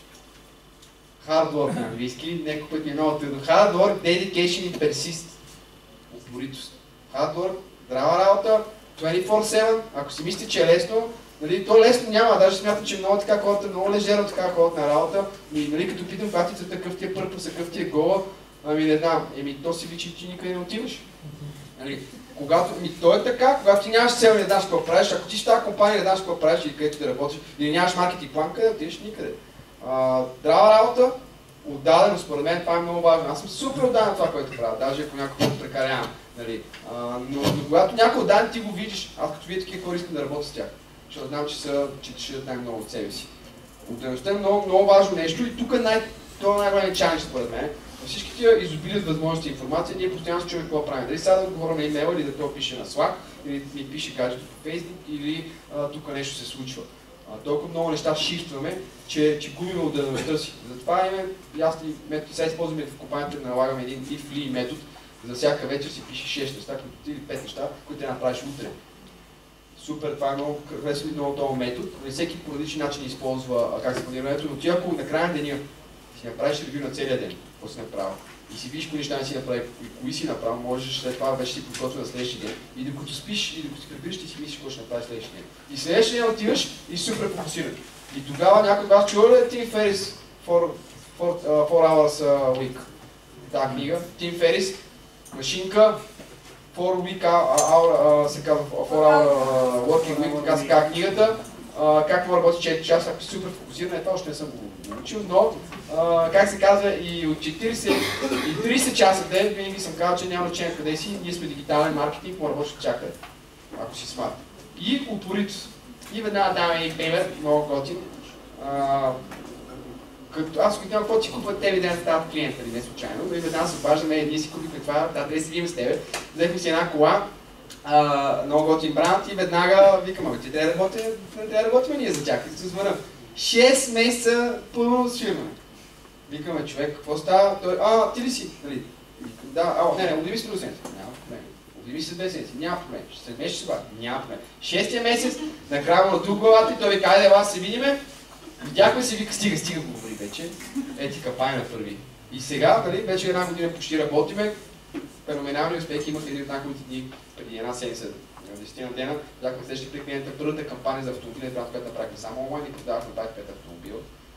Hard work на английски, някой път ми е много трудно. Hard work, dedication и persist. Упоритост. Hard work, здрава работа, двайсет и четири седем, ако си мислите, че е лесно, нали, то лесно няма, даже смятам, че много така хората, много лежерно така ходят на работа. И нали, като питам, когато ти такъв ти е пърпъс, такъв ти е гола, ами не знам, еми то си личи, че никъде не отиваш. Нали, когато, ми, то е така, когато ти нямаш цел и не знаеш какво правиш, ако ти ще тази компания не знаеш какво правиш или където да работиш, или нямаш маркетинг план, къде отидеш никъде. А, здрава работа, отдадено, според мен това е много важно. Аз съм супер отдаден на това, което правя, даже ако някой път прекалявам. Нали. А, но, но когато някой отдаден, ти го видиш, аз като видя такива хора искам да работя с тях. Защото знам, че, са, че ще дадат най-много от себе си. Отделността е много, много важно нещо и тук е най- това е най-големият чалендж според мен. Всички тия изобилят възможности и информация, ние постоянно се чуваме какво правим. Дали сега да отговоря на имейла или да то пише на Slack, или ми пише гаджето по Facebook, или а, тук нещо се случва. А, толкова много неща шифтваме, че, че губим отделността си. Затова име, аз и метод, сега използваме в компанията да налагаме един if-li метод. За всяка вечер си пише шест неща, или пет неща, които да направиш утре. Супер, това е много харесва и много този метод. Всеки по различен начин използва как се планирането, но ти ако накрая на деня си направиш ревю на целия ден, какво си направил, и си видиш кои неща не си направи, кои си направил, можеш след това вече си подготвя на следващия ден. И докато спиш, и докато си прибираш, ти си мислиш какво ще направиш следващия ден. И следващия ден отиваш и супер фокусиран. И тогава някой от вас чува ли Тим Ферис four hours a week? Тази книга. Тим Ферис, машинка, four week hour, се казва four hour working week, така се казва книгата. Uh, как мога да работи четири часа, ако си супер фокусиран, е това още не съм го научил, но uh, как се казва и от четирийсет и трийсет часа ден, винаги съм казал, че няма значение къде си, ние сме дигитален маркетинг, мога да работиш чакай, ако си смарт. И упоритост. И веднага давам един пример, много готин. Uh, като аз го няма какво ти купват тебе да стават клиента, не случайно, но и веднага се обаждаме, ние си купихме това, да, да си видим с тебе, взехме си една кола, Uh, много готин бранд и веднага викам, ами ти трябва да работим, не трябва да работим ние за тях. И се звъна. шест месеца пълно свирване. Викаме, човек, какво става? Той, а, ти ли си? Нали? Да, а, не, не, отдиви се до седмица. Няма проблем. Отдиви се две седмици. Няма проблем. След месец ще се бавим. Няма проблем. Шестия месец, накрая му надух главата и той вика, айде, ела се видиме. Видяхме се, вика, стига, стига го говори вече. Ети капай на първи. И сега, нали, вече една година почти работиме. Феноменални успехи имах един от няколко дни преди една седмица, десет на дена, бяхме срещали при клиента първата кампания за автомобилен транспорт, която направихме само онлайн и продавахме двайсет и пет автомобила.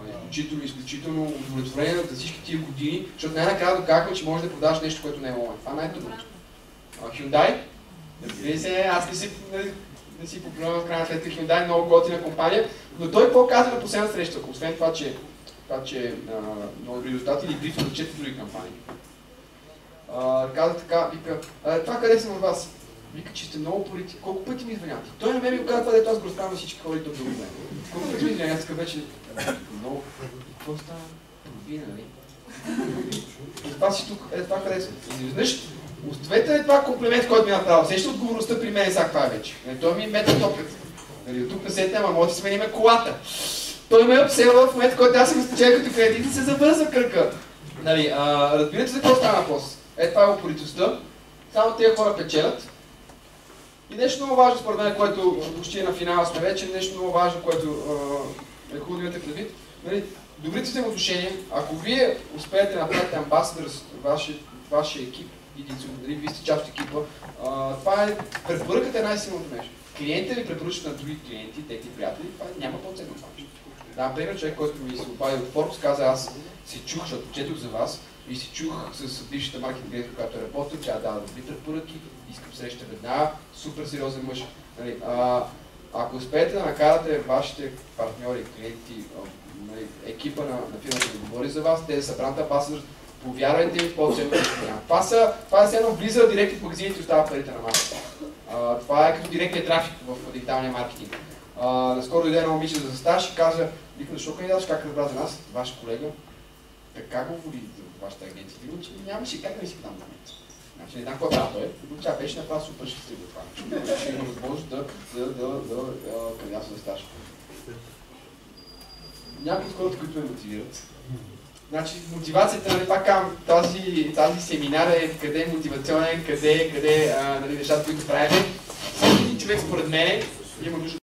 изключително, изключително удовлетворение от всички тия години, защото най-накрая доказахме, че можеш да продаваш нещо, което не е онлайн. Това е най-трудното. Hyundai, разбира се, аз не си, не, не си популярен в крайна сметка Hyundai, много готина компания, но той какво каза на последна среща, освен това, че, това, че а, много добри резултати или бриф от четири други кампании. А, каза така, вика, това къде съм от вас? Вика, че сте много политик. Колко пъти ми извинявате? Той на мен ми каза това, дето аз го разправям на всички хора и то друго време. Колко пъти ми извинявате? Аз така вече... Много... Какво става? Половина, нали? Това си тук, е това къде съм. Изведнъж, оставете ли това комплимент, който ми е направил? Сеща отговорността при мен и сега това е вече. Той ми е метатопът. Нали, от тук насетне, ама може да смениме колата. Той ме е обсела в момента, който аз съм изтечел като кредит и се завърза кръка. Нали, а, разбирате за какво стана въпрос? Е, това е упоритостта. Само тези хора печелят. И нещо много важно според мен, което почти е на финала сме вече, нещо много важно, което а, е хубаво да имате предвид. Нали, добрите взаимоотношения, ако вие успеете да направите амбасадър с вашия, вашия екип, и нали, вие сте част от екипа, а, това е, препоръката е най-силното нещо. Клиентите ви препоръчат на други клиенти, техни приятели, това няма по-ценно това нещо. Да, например, човек, който ми се обади от Forbes, каза, аз се чух, защото четох за вас и се чух с бившата маркетинг директор, която е работил, тя дава добри препоръки, искам среща веднага, супер сериозен мъж. Нали, а, ако успеете да накарате вашите партньори, клиенти, нали, екипа на, на фирмата да говори за вас, те да са бранд амбасадър, повярвайте ми по-ценно да се няма. Това, са, това е все едно влиза директно в магазините и остава парите на масата. А, това е като директният трафик в дигиталния маркетинг. А, наскоро дойде едно момиче за стаж и каза, викам, защо кандидатстваш, как разбра за нас, ваш колега, така говори за вашата агенция. Дигам, че нямаше как да ми си дам момента. Значи не знам какво трябва той, но тя беше направо супер щастлива това. Ще има възможност да, да, да, да, да кандидатства за стаж. Някои от хората, които ме мотивират. Значи мотивацията, нали, пак към тази, тази семинар е къде е мотивационен, къде, къде а, нали, нещата, които правим. Всеки един човек според мен има нужда.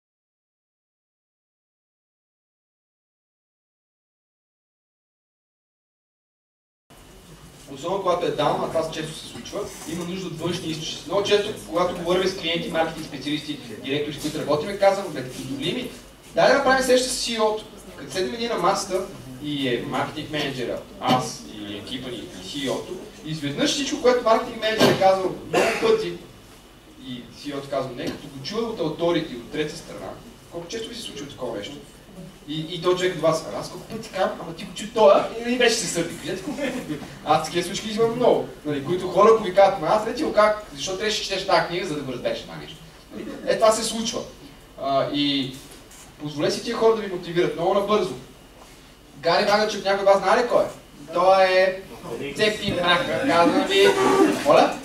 Особено когато е даун, а това често се случва, има нужда от външни източници. Много често, когато говорим с клиенти, маркетинг специалисти, директори, с които работим, казвам, бе, позволи ми, дай да направим среща с Си И О-то. Като седим ние на масата и е маркетинг менеджера, аз и екипа ни и Си И О-то, изведнъж всичко, което маркетинг менеджер е казал много пъти и Си И О-то казва не, като го чува от ауторите от трета страна, колко често ви се случва такова нещо. И, и той човек от вас, аз колко пъти казвам, ама ти го чу това и не беше се сърди. Аз такива случки имам много, нали, които хора, ако ви казват, аз не ти го как, защо трябваше да четеш тази книга, за да го разбереш това нещо. Е, това се случва. А, и позволете си тия хора да ви мотивират много набързо. Гари Вагачев, някой от вас знае ли кой е? Той е Цепи мрака, казвам ви. Моля?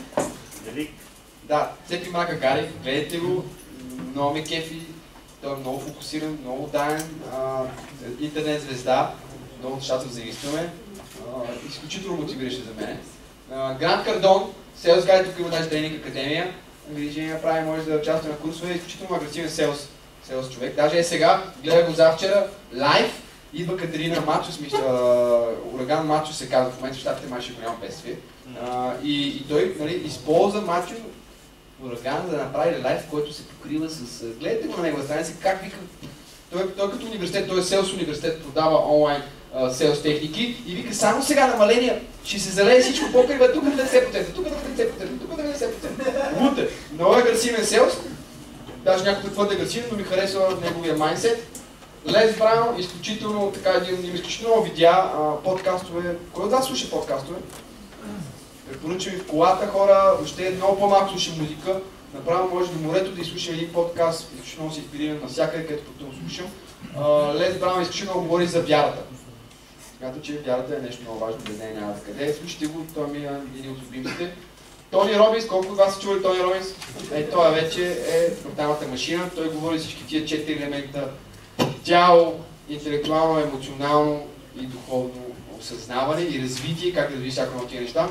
Да, Цепи мрака Гари, гледайте го, много ме кефи. Той е много фокусиран, много даен, интернет звезда, много нещата взаимстваме, изключително мотивиращи за мен. Грант Кардон, Sales Guide, тук има даже тренинг академия, Вирджиния прави, може да участва на курсове, изключително агресивен селс, селс човек. Даже е сега, гледах го завчера, лайв, идва Катерина Мачос, ураган Мачос се казва, в момента в щатите май ще голямо бедствие. И, и той нали, използва Мачо ураган да направи лайф, който се покрива с... Гледайте го на негова страница, как вика... Той, той като университет, той е селс университет, продава онлайн селс техники и вика само сега намаления ще се залее всичко покрива, тук деветдесет процента, тук деветдесет процента, тук деветдесет процента. Муте. Много агресивен селс, даже някой твърде агресивен, но ми харесва неговия майндсет. Les Brown, изключително така един, изключително видеа, подкастове. Кой от вас слуша подкастове? Препоръчвам и в колата хора, въобще много по-малко слушам музика. Направо може до морето да изслушам един подкаст, изключително се инспирирам навсякъде, където потом слушам. Les Brown изключително говори за вярата. Смятам, че вярата е нещо много важно, без нея няма къде. Слушайте го, той ми е един от любимците. Тони Робинс, колко от вас са чували Тони Робинс? Е, той вече е менталната машина, той говори всички тия четири елемента. Тяло, интелектуално, емоционално и духовно осъзнаване и развитие, как да развие всяко от тия неща.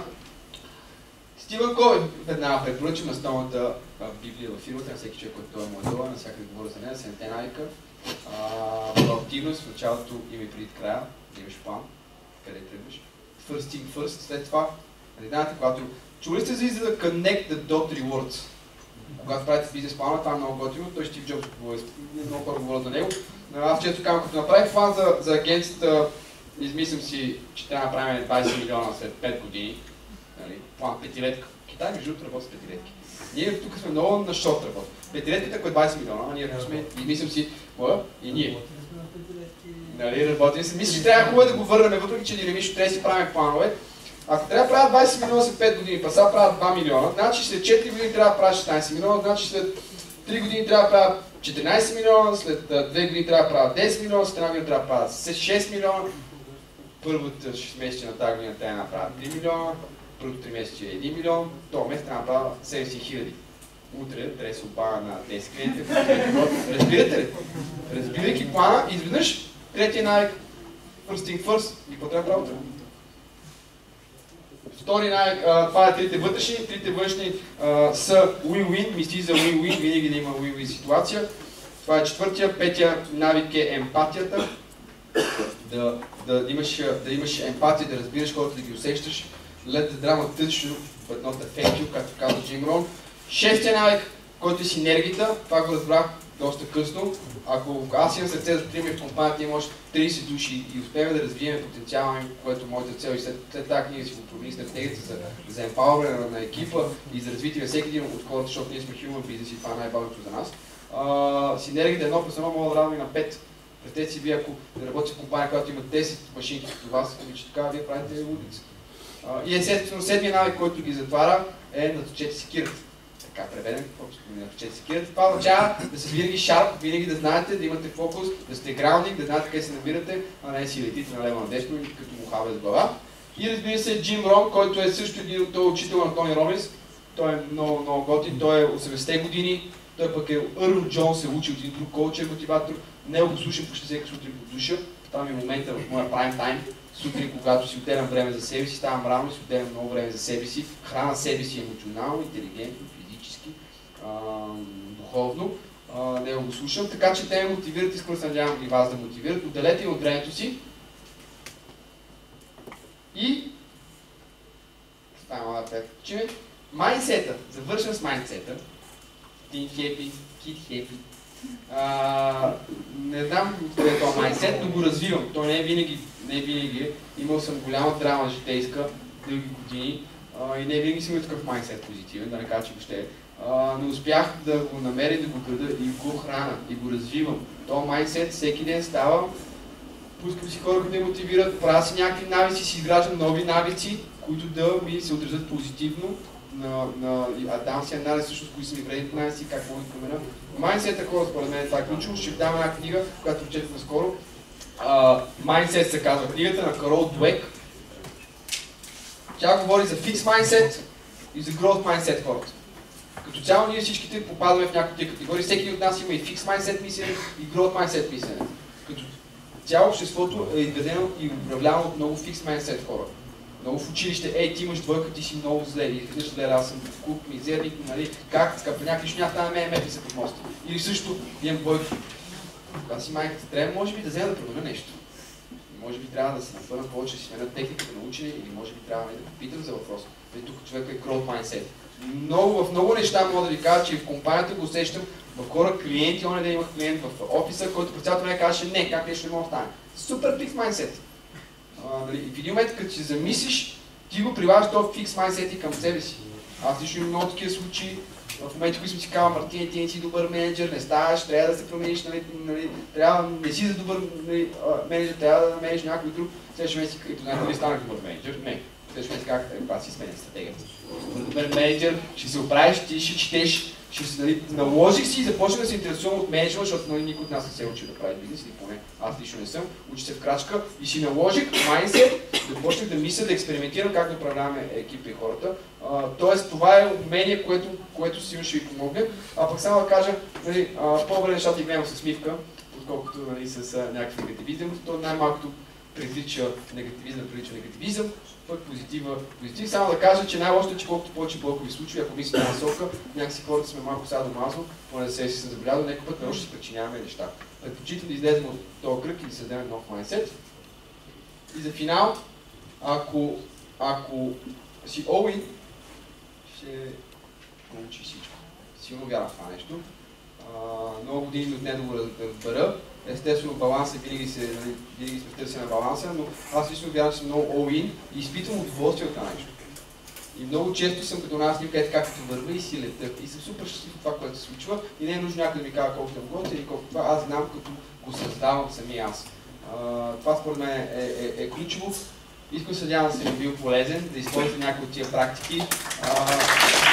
Стивън Кови, веднага препоръчам основната Библия във фирмата, на всеки човек, който той е младова, на всяка говоря за нея, седемте навика. Проактивност, в началото има и преди края, да имаш план, къде тръгваш. First thing first, след това, знаете, когато чули сте за израза Connect the dot rewards. когато правите бизнес плана, това е много готино, той Стив Джобс много хора говорят за него. Аз често казвам, като направих план за, за агенцията, измислям си, че трябва да направим двайсет милиона след пет години. Нали? План петилетка. Китай между другото работи с петилетки. Ние тук сме много на шорт работа. Петилетката, ако е двайсет милиона, а ние ако сме, измислям си, моя и ние. Нали, работим се. Мисля, че трябва хубаво да го върнем, въпреки че динамично трябва да си правим планове. Ако трябва да правят двайсет милиона след пет години, па сега правят два милиона, значи след четири години трябва да правят шестнайсет милиона, значи след три години трябва да правят четиринайсет милиона, след две години трябва да правят десет милиона, след една година трябва да правят шест милиона. Първото шест месеца на тази година трябва да направят три милиона, първото три месеца е един милион, този месец трябва да направят седемдесет хиляди. Утре трябва да се опава на десет клиенти. Разбирате ли? Разбирайки плана, изведнъж третия навик, first thing first, и какво трябва да правят? Втори навик, това е трите вътрешни, трите външни а, са win-win, мисли за win-win, винаги да има win-win ситуация. Това е четвъртия, петия навик е емпатията. Да, да, имаш, да имаш емпатия, да разбираш хората, да ги усещаш. Let the drama touch you, but not affect you, както казва Джим Рон. Шестия навик, който е синергията, това го разбрах доста късно. Ако аз имам сърце да отидем в компанията, има още трийсет души и успеем да развием потенциала ми, което е моята цел и след, след тази книга си го промени стратегията за, за емпауърване на, на екипа и за развитие на всеки един от хората, защото ние сме human business и това е най-важното за нас. А, синергията едно плюс едно мога да равна и на пет. Представете си вие, ако да работите в компания, която има десет машинки като вас, че така вие правите лудица. И естествено седмия навик, който ги затваря, е наточете си кирата. Така преведен, наточете си кирата. Това означава да се винаги шарп, винаги да знаете, да имате фокус, да сте граундинг, да знаете къде се намирате, а не си летите налево надесно като мухаве с глава. И разбира се Джим Рон, който е също един от този учител на Тони Робинс. Той е много, много готин, той е осемдесетте години, той пък е Ерл Джонс, се учи от един друг коучер, мотиватор. Него го слушам почти всеки сутрин по душа. Това ми е момента в моя прайм тайм. Сутрин, когато си отделям време за себе си, ставам рано и си отделям много време за себе си. Храна себе си емоционално, интелигентно, физически, а, духовно. А, него го слушам, така че те ме мотивират, искам да се надявам и вас да мотивират. Отделете им от времето си. И... Става малко че майндсета, завършвам с майндсета. Think happy, kid happy. А, не знам къде е това майндсет, но го развивам. То не е винаги, не е винаги. Имал съм голяма драма житейска, дълги години а, и не е винаги съм имал такъв майндсет позитивен, да не кажа, че въобще. А, но успях да го намеря, да го града и го храна, и го развивам. Това майндсет всеки ден става, пускам си хора, които ме мотивират, правя си някакви навици, си изграждам нови навици, които да ми се отразят позитивно. На, на, а дам си анализ всъщност, кои са ми вредните навици, как мога да променя. Mindset е хора, според мен това е ключово. Ще дам една книга, която прочетох наскоро. Uh, Mindset се казва книгата на Карол Двек. Тя говори за Fixed Mindset и за Growth Mindset хората. Като цяло ние всичките попадаме в някои категории. Всеки от нас има и Fixed Mindset мислене и Growth Mindset мислене. Като цяло обществото е изведено и управлявано от много Fixed Mindset хора. Много в училище, ей, ти имаш двойка, ти си много зле, или изведнъж зле, аз съм куп, мизерник, нали, как, скъпа, някакви ще няма да ме мепи се под моста. Или също имам двойка. Аз си майката, трябва може би да взема да променя нещо. Може би трябва да се напълна повече, да си сменя техниката на учене, или може би трябва да попитам за въпрос. Нали, тук човек е growth mindset. Много, в много неща мога да ви кажа, че в компанията го усещам, в хора клиенти, он е да имах клиент в офиса, който през цялото време казваше не, как нещо не мога да стане. Супер фикс майндсет. Uh, нали, и в един момент, като си замислиш, ти го прилагаш този фикс майндсет и към себе си. Аз лично имам много такива случаи, в моменти, които съм си казал, Мартин, ти не си добър менеджер, не ставаш, трябва да се промениш, нали, нали, трябва, не си за добър нали, менеджер, трябва да намериш някой друг. Следващия месец и познайте ли станах добър менеджер? Не. Следващия месец как това си сменя стратегията. Добър менеджер, ще се оправиш, ти ще четеш, ще се нали, наложих си и започнах да се интересувам от менеджмент, защото нали, никой от нас не се учи да прави бизнес, или поне аз лично не съм, учи се в крачка и си наложих майндсет, да почнах да мисля, да експериментирам как да управляваме екипа и хората. А, тоест това е умение, което, което сигурно ще ви помогне. А пък само да кажа, нали, по-добре нещата и гледам с усмивка, отколкото нали, с а, някакъв негативизъм, то най-малкото привлича негативизъм, привлича негативизъм, пък позитива, позитив. Само да кажа, че най-лошото е, че колкото повече блокови случаи, ако мислите на насока, някакси хората сме малко садомазо, поне да се си се забелязал, някой път нарочно си причиняваме неща. Предпочитам да излезем от този кръг и да създадем нов майндсет. И за финал, ако, ако си all-in, ще получи всичко. силно вярвам в това нещо. Uh, много години от не да го разбера. Естествено, балансът винаги се, винаги сме търси на баланса, но аз лично вярвам, че съм много all-in и изпитвам удоволствие от това нещо. И много често съм като една снимка, ето както върва и си лета. И съм супер щастлив от това, което се случва. И не е нужно някой да ми кажа колко съм готин или колко това. Аз знам, като го създавам самия аз. Uh, това според мен е, е, е ключово. Искам се надявам да съм бил полезен, да използвам някои от тия практики. Uh,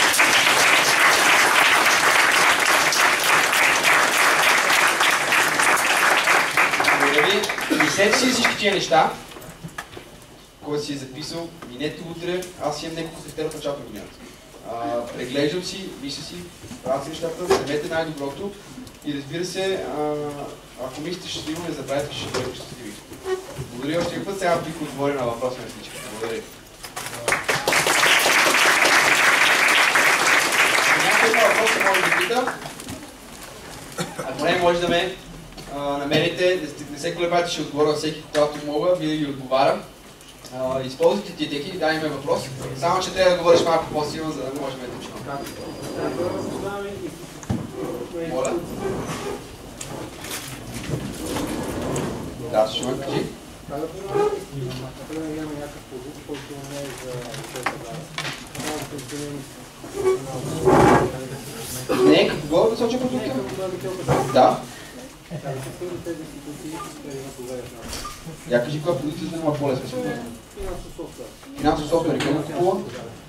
Мислете си всички тия неща, който си е записал, минете утре, аз имам няколко тефтера в началото на годината. Преглеждам си, мисля си, правя си нещата, вземете най-доброто и разбира се, а, ако мислите щастливо, не забравяйте, че ще бъдете щастливи. Благодаря още един път, сега бих отговоря на въпроса на всички. Благодаря. Някой има въпрос, може да пита. Ако не, може да ме Uh, намерите, не се колебайте, ще отговоря всеки, когато мога, винаги отговарям. Uh, използвайте тия техники, дай ми въпрос. Само, че трябва да говориш малко по-силно, за да можем да чуем. Моля. Да, ще ме кажи. Не е като го да соча продукта? Да. Я кажи коя продукция за да има по-лесно. Финансов софтуер, къде купува?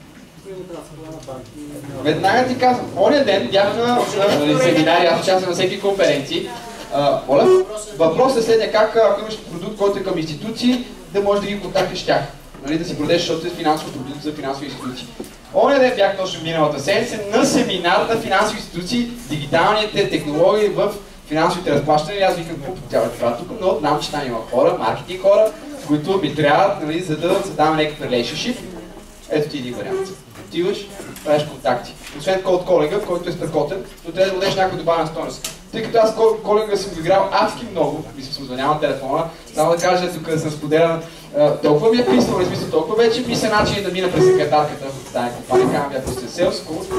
Веднага ти казвам, оня ден бях на семинари, аз участвам на всеки конференции. Моля, въпросът е следния, как ако имаш продукт, който е към институции, да можеш да ги контактиш с тях. Нали, да си продадеш, защото е финансов продукт за финансови институции. Оня ден бях точно миналата седмица на семинар на финансови институции, дигиталните технологии в финансовите разплащания. Аз викам, какво тя това тук, но знам, че там има хора, маркетинг хора, които ми трябват, нали, за да създаваме някакъв relationship. Ето ти един вариант. Отиваш, правиш контакти. Освен cold calling, който е страхотен, но трябва да дадеш някой добавена стойност. Тъй като аз cold calling съм го играл адски много, мисля, съм звънял на телефона, само да кажа, тук да съм споделян, толкова ми е писано, не смисъл, толкова вече писа начин да мина през секретарката в тази компания, казвам, ако сте селс, колко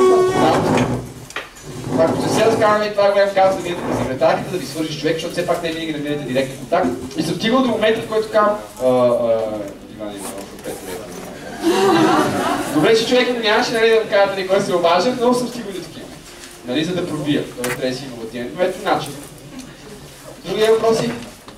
ако сте селс, казвам, това е голям казва да минете през секретарката, да ви свържиш човек, защото все пак не винаги да минете директен контакт. И съм стигал до момента, в който казвам, Иван Иванов, Петър. Добре, че човек нямаше, нали, да му кажа да кой се обажа, но съм стигал до такива. Нали, за да пробия. Това трябва да си иновативен. Но ето начин. Други въпроси?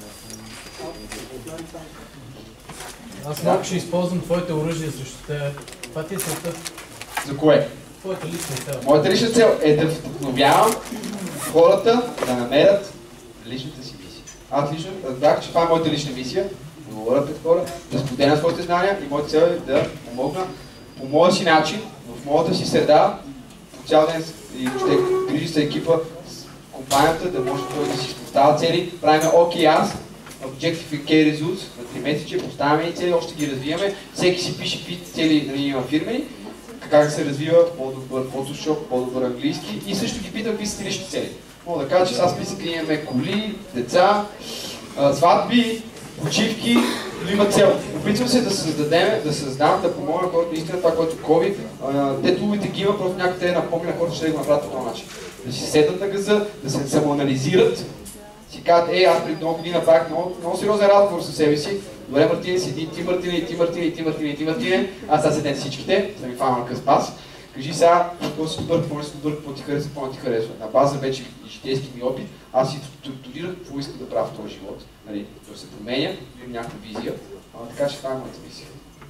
Аз малко ще използвам твоите оръжия срещу теб. Това ти е целта. За кое? Твоята лична цел. Моята лична цел е да вдъхновявам хората да намерят личната си мисия. Аз лично разбрах, че това е моята лична мисия. Да говоря пред хора, да споделям своите знания и моята цел е да помогна по моя си начин, в моята си среда, по цял ден и въобще грижи се екипа с компанията, да може той да си поставя цели. Правим о кей ар, Objective Key Results, на три месече, поставяме и цели, още ги развиваме. Всеки си пише какви цели, нали, има фирмени, как се развива по-добър Photoshop, по-добър английски и също ги питам какви са лични цели. Мога да кажа, че аз списък имаме коли, деца, сватби, почивки, но има цел. Опитвам се да създадем, да създам, да помогна хората наистина това, което COVID, те туловете ги има, просто някой те напомня на хората, ще да го направят по този начин. Да си седнат на газа, да се самоанализират, си казват, ей, аз преди много години направих много, много сериозен разговор със себе си. Добре, Мартин, седи ти, Мартин, ти, Мартин, ти, Мартин, ти, Мартин, аз сега седете всичките, да ми фана на къс пас. Кажи сега, какво си добър, какво не си добър, какво ти харесва, какво не ти харесва. На база вече житейски ми опит, аз си структурирах какво искам да правя в този живот. Нали, да се променя, имам някаква визия, а, така че това е моята мисия.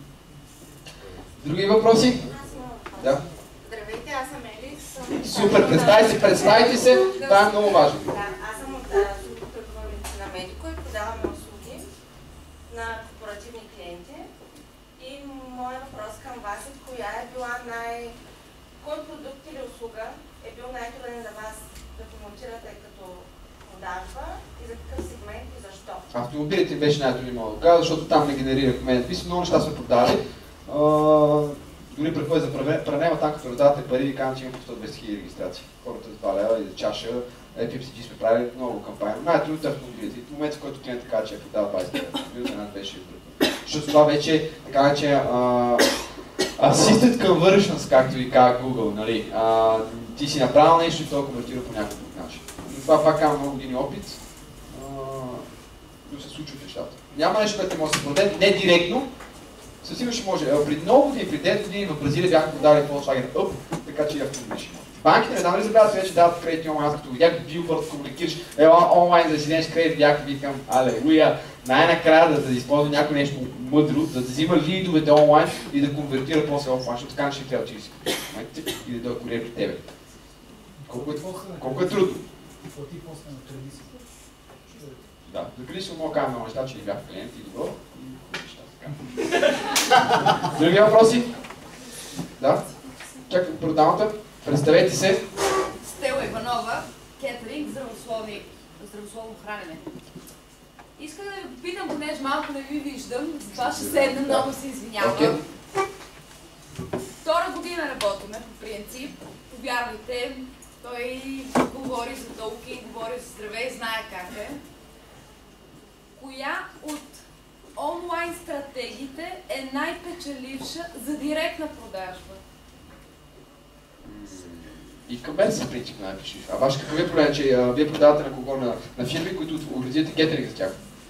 Други въпроси? Да. Здравейте, аз съм Елис. Супер, представи се, представите се, това е много важно. Да, аз съм от службата на Медико и подаваме услуги на корпоративни клиенти. И моят въпрос към вас е, коя е била най... Кой продукт или услуга е бил най-труден за вас да промотирате като продажба и за какъв сегмент и защо? Автомобилите беше най-труден мога да кажа, защото там не генерира комент. Мисля, много неща сме продали. Дори при кой за пранема, там като раздавате пари, ви казвам, че имам сто двеста хиляди регистрации. Хората за два лева и за чаша, Епи Епс Джи сме правили много кампания. Най-трудното е автомобилите. В момента, в който клиентът казва, че е продава двайсет лева, една беше друга. Защото това вече, така че, Assisted Conversions, както ви казва Google, нали? ти си направил нещо и той конвертира по някакъв начин. Но това пак има много години опит, но се случват нещата. Няма нещо, което може да се продаде, не директно. Със сигурно ще може. Преди много години, преди десет години в Бразилия бяха продали Volkswagen Up, така че и автомобилиш. Банките не знам ли забравят вече дават кредити онлайн, аз като видях билборд, комуникираш, ела онлайн да си вземеш кредит, видях, викам, алелуя, най-накрая да, да използва някой нещо мъдро, да взима лидовете онлайн и да конвертира после офлайн, защото така не ще трябва, че си и да дойде куриер при тебе. Колко е, колко е трудно? Да, за преди си мога кажа много неща, че не бях клиент и добро. Други въпроси? Да? Чакай, продавната. Представете се. Стела Иванова, кетеринг, здравословно хранене. Искам да ви попитам, понеже малко не ви виждам, затова ще седна, много се извинявам. Okay. Втора година работиме по принцип, повярвайте, той говори за толки, говори за здраве и знае как е. Коя от онлайн стратегиите е най-печеливша за директна продажба? И комерс в принцип най-печеливша. А ваш какъв е проблем, че а, вие продавате на кого? На, на фирми, които организирате кетеринг за тях?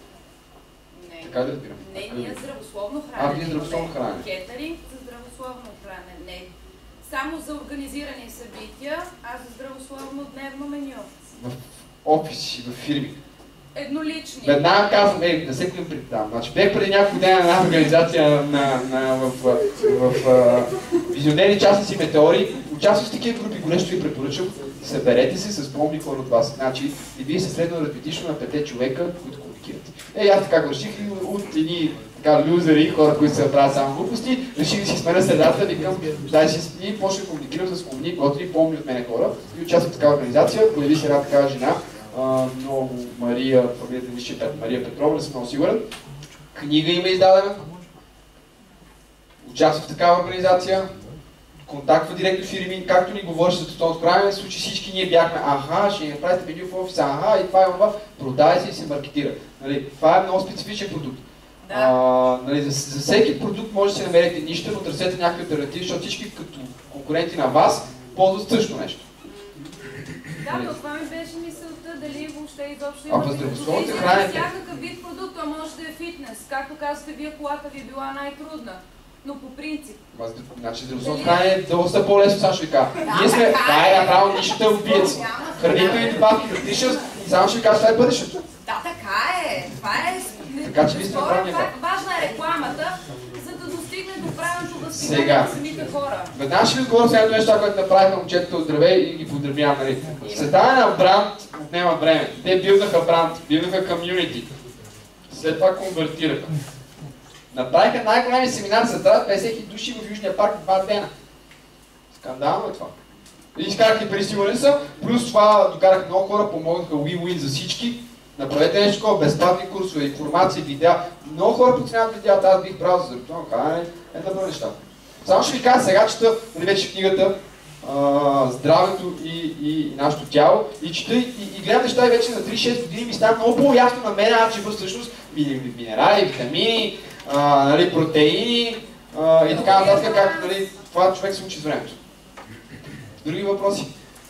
Не. Така да разбирам? Не, ние здравословно хранене. А, вие здравословно хранене. Кетеринг за здравословно хранене. Не. Само за организирани събития, а за здравословно дневно меню. В офиси, в фирми. Еднолични. Веднага казвам, ей, да се клим преди там. Значи, бех преди няколко дена на една организация на, на, в, в, в, в визионерни частници метеори. Участват в такива групи, горещо ви препоръчам. Съберете се с помни хора от вас. Значи, и вие се средно аритметично на пете човека, които комуникирате. Е, аз така го реших от едни така люзери, хора, които се правят само глупости, реших да си сменя средата, викам, дай си и почна да комуникирам с умни, готини, помни от мене хора. И участвам в такава организация, появи се една такава жена, Uh, много Мария, фамилията ми ще Пет, Мария Петрова, не съм много сигурен. Книга има издадена. Участва в такава организация. Контактва директно фирми, както ни говориш за тоталното хранене, в случай всички ние бяхме, аха, ще ни направите меню в офиса, аха, и това е това, продай се и се маркетира. Нали, това е много специфичен продукт. Да. А, нали, за, за всеки продукт може да се намерите нищо, но търсете някакви альтернативи, защото всички като конкуренти на вас ползват също нещо. Да, но това ми беше мисълта, дали въобще изобщо има здравословното хранене. Всякакъв вид продукт, а може да е фитнес. Както казвате, вие колата ви е била най-трудна. Но по принцип. Значи здравословното хранене е доста по-лесно, сега ще ви кажа. Ние сме, това е направо нищата убиец. Хранителни добавки, nutrition, и само ще ви кажа, това е бъдещето. Да, така е. Това е... Така че ви сте направени това. Важна е рекламата, за да достигне до правилното възпитание на самите хора. Веднага ще ви отговоря сега едно неща, което направиха момчетата от здраве и ги поздравявам. Нали. Създаване на бранд отнема време. Те билдаха бранд, билдаха комюнити. След това конвертираха. Направиха най-големи семинар за здраве, петдесет хиляди души в Южния парк два дена. Скандално е това. И изкараха и пари, сигурен съм, плюс това докараха много хора, помогнаха win-win за всички. Направете нещо такова, безплатни курсове, информация, видеа. Много хора подценяват видеята, аз бих брал за здравословно хранене, е добро неща. Само ще ви кажа сега, чета вече книгата а, Здравето и, и, и нашето тяло и чета и, и гледам неща и вече на три-шест години ми става много по-ясно на мен, а че бъде всъщност минерали, витамини, а, нали, протеини а, и така нататък, как нали, това човек се учи с времето. Други въпроси?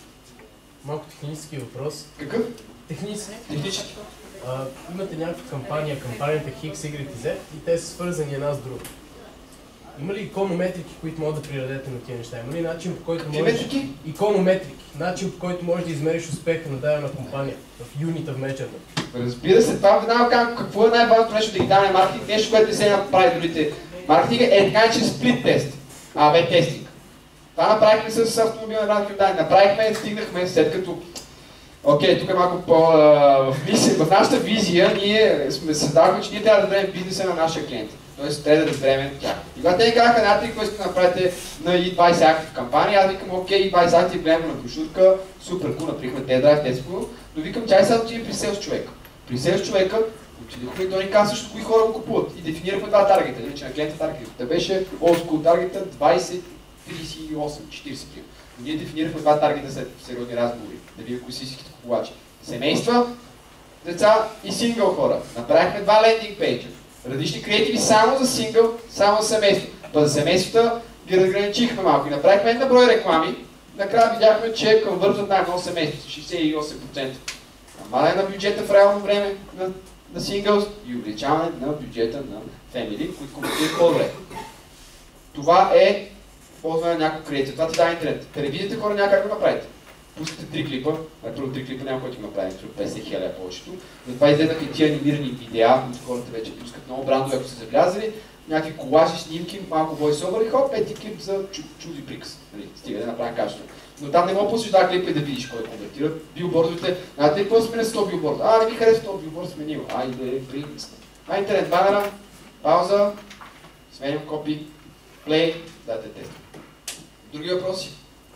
Малко технически въпрос. Какъв? Технически. Технически. А, имате някаква кампания, кампанията X, Y и Z и те са свързани една с друга. Има ли иконометрики, които могат да придадете на тези неща? Има ли начин, по който можеш... Метрики? Иконометрики. Начин, по който можеш да измериш успеха на дадена компания в юнита в мечата? Разбира се, това веднага казвам какво е най-важното нещо в дигиталния маркетинг, нещо, което не се направи другите маркетинга, е така че сплит тест, ей би тестинг. Това направихме с автомобилен радио данни. Направихме, стигнахме след като окей, okay, тук е малко по... В, в нашата визия ние сме създавахме, че ние трябва да разберем бизнеса на нашия клиент. Тоест, трябва да разберем тях. И когато те ни казаха една трик, който ще направите на и двайсет Active кампания, аз викам, окей, и двайсет Active гледам на брошурка, супер кул, наприхме те драйв, те скул, но викам, чай сега отидем при селс човека. При селс човека отидохме и той ни каза също кои хора го купуват. И дефинирахме два таргета, че на клиента таргета. Те беше old school таргета двайсет, трийсет и осем, четирийсет кил. Ние дефинирахме два таргета след сериозни разговори, да видим кои са истинските купувачи. Семейства, деца и сингъл хора. Направихме два лендинг пейджа. Различни креативи само за сингъл, само за семейство. Па за семействата ги разграничихме малко и направихме една брой реклами, накрая видяхме, че конвързват най-много семейства, шейсет и осем процента. Намаляне на бюджета в реално време на, на синглс и увеличаване на бюджета на фемили, които коментират по-добре. Това е ползване на някакво креатив. Това ти дава интернет. Телевизията хора няма как да направите. Пускате три клипа, а първо три клипа няма който ги направи, петдесет хиляди повечето. Затова излезнаха и тия анимирани видеа, които хората вече пускат много брандове, ако са завлязали, някакви колажи, снимки, малко войсовър и хоп, пети клип за чуди приказ. Нали, стига да направим качество. Но там не мога да пуснеш да клипа и да видиш кой конвертира. Билбордовете, знаете ли какво сменя сто билборда? А, не ми харесва сто билборд, сменил. Айде, принц. А, интернет банера, пауза, сменям копи, плей, дайте тест. Други въпроси?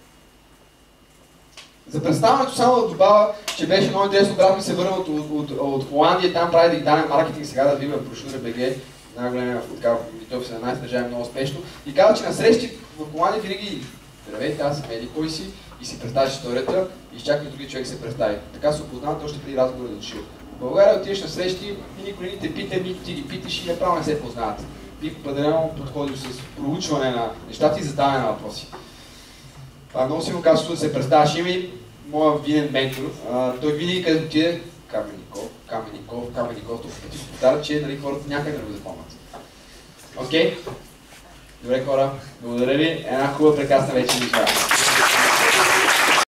За представянето само да добавя, че беше много интересно, брат ми се върна от, от, от, от Холандия, там прави дигитален маркетинг, сега да видим брошура БГ, най-големия в седемнайсет държави, много успешно. И каза, че на срещи в Холандия винаги здравейте, аз съм еди кой си и си представиш историята и изчакай други човек се представи. Така се опознават още преди разговора да дошли. В България отидеш на срещи и никой не те пита, нито ти ги питаш и направо не се познават. Би определено подходил с проучване на нещата и задаване на въпроси. Това много си му казва да се представяш. Има и моя винен ментор. А, той винаги където отиде Камеников, Камеников, Камеников, толкова пъти се повтаря, че нали, хората някак не го запомнят. Окей? Okay? Добре хора, благодаря ви. Една хубава прекрасна вечер ви желая.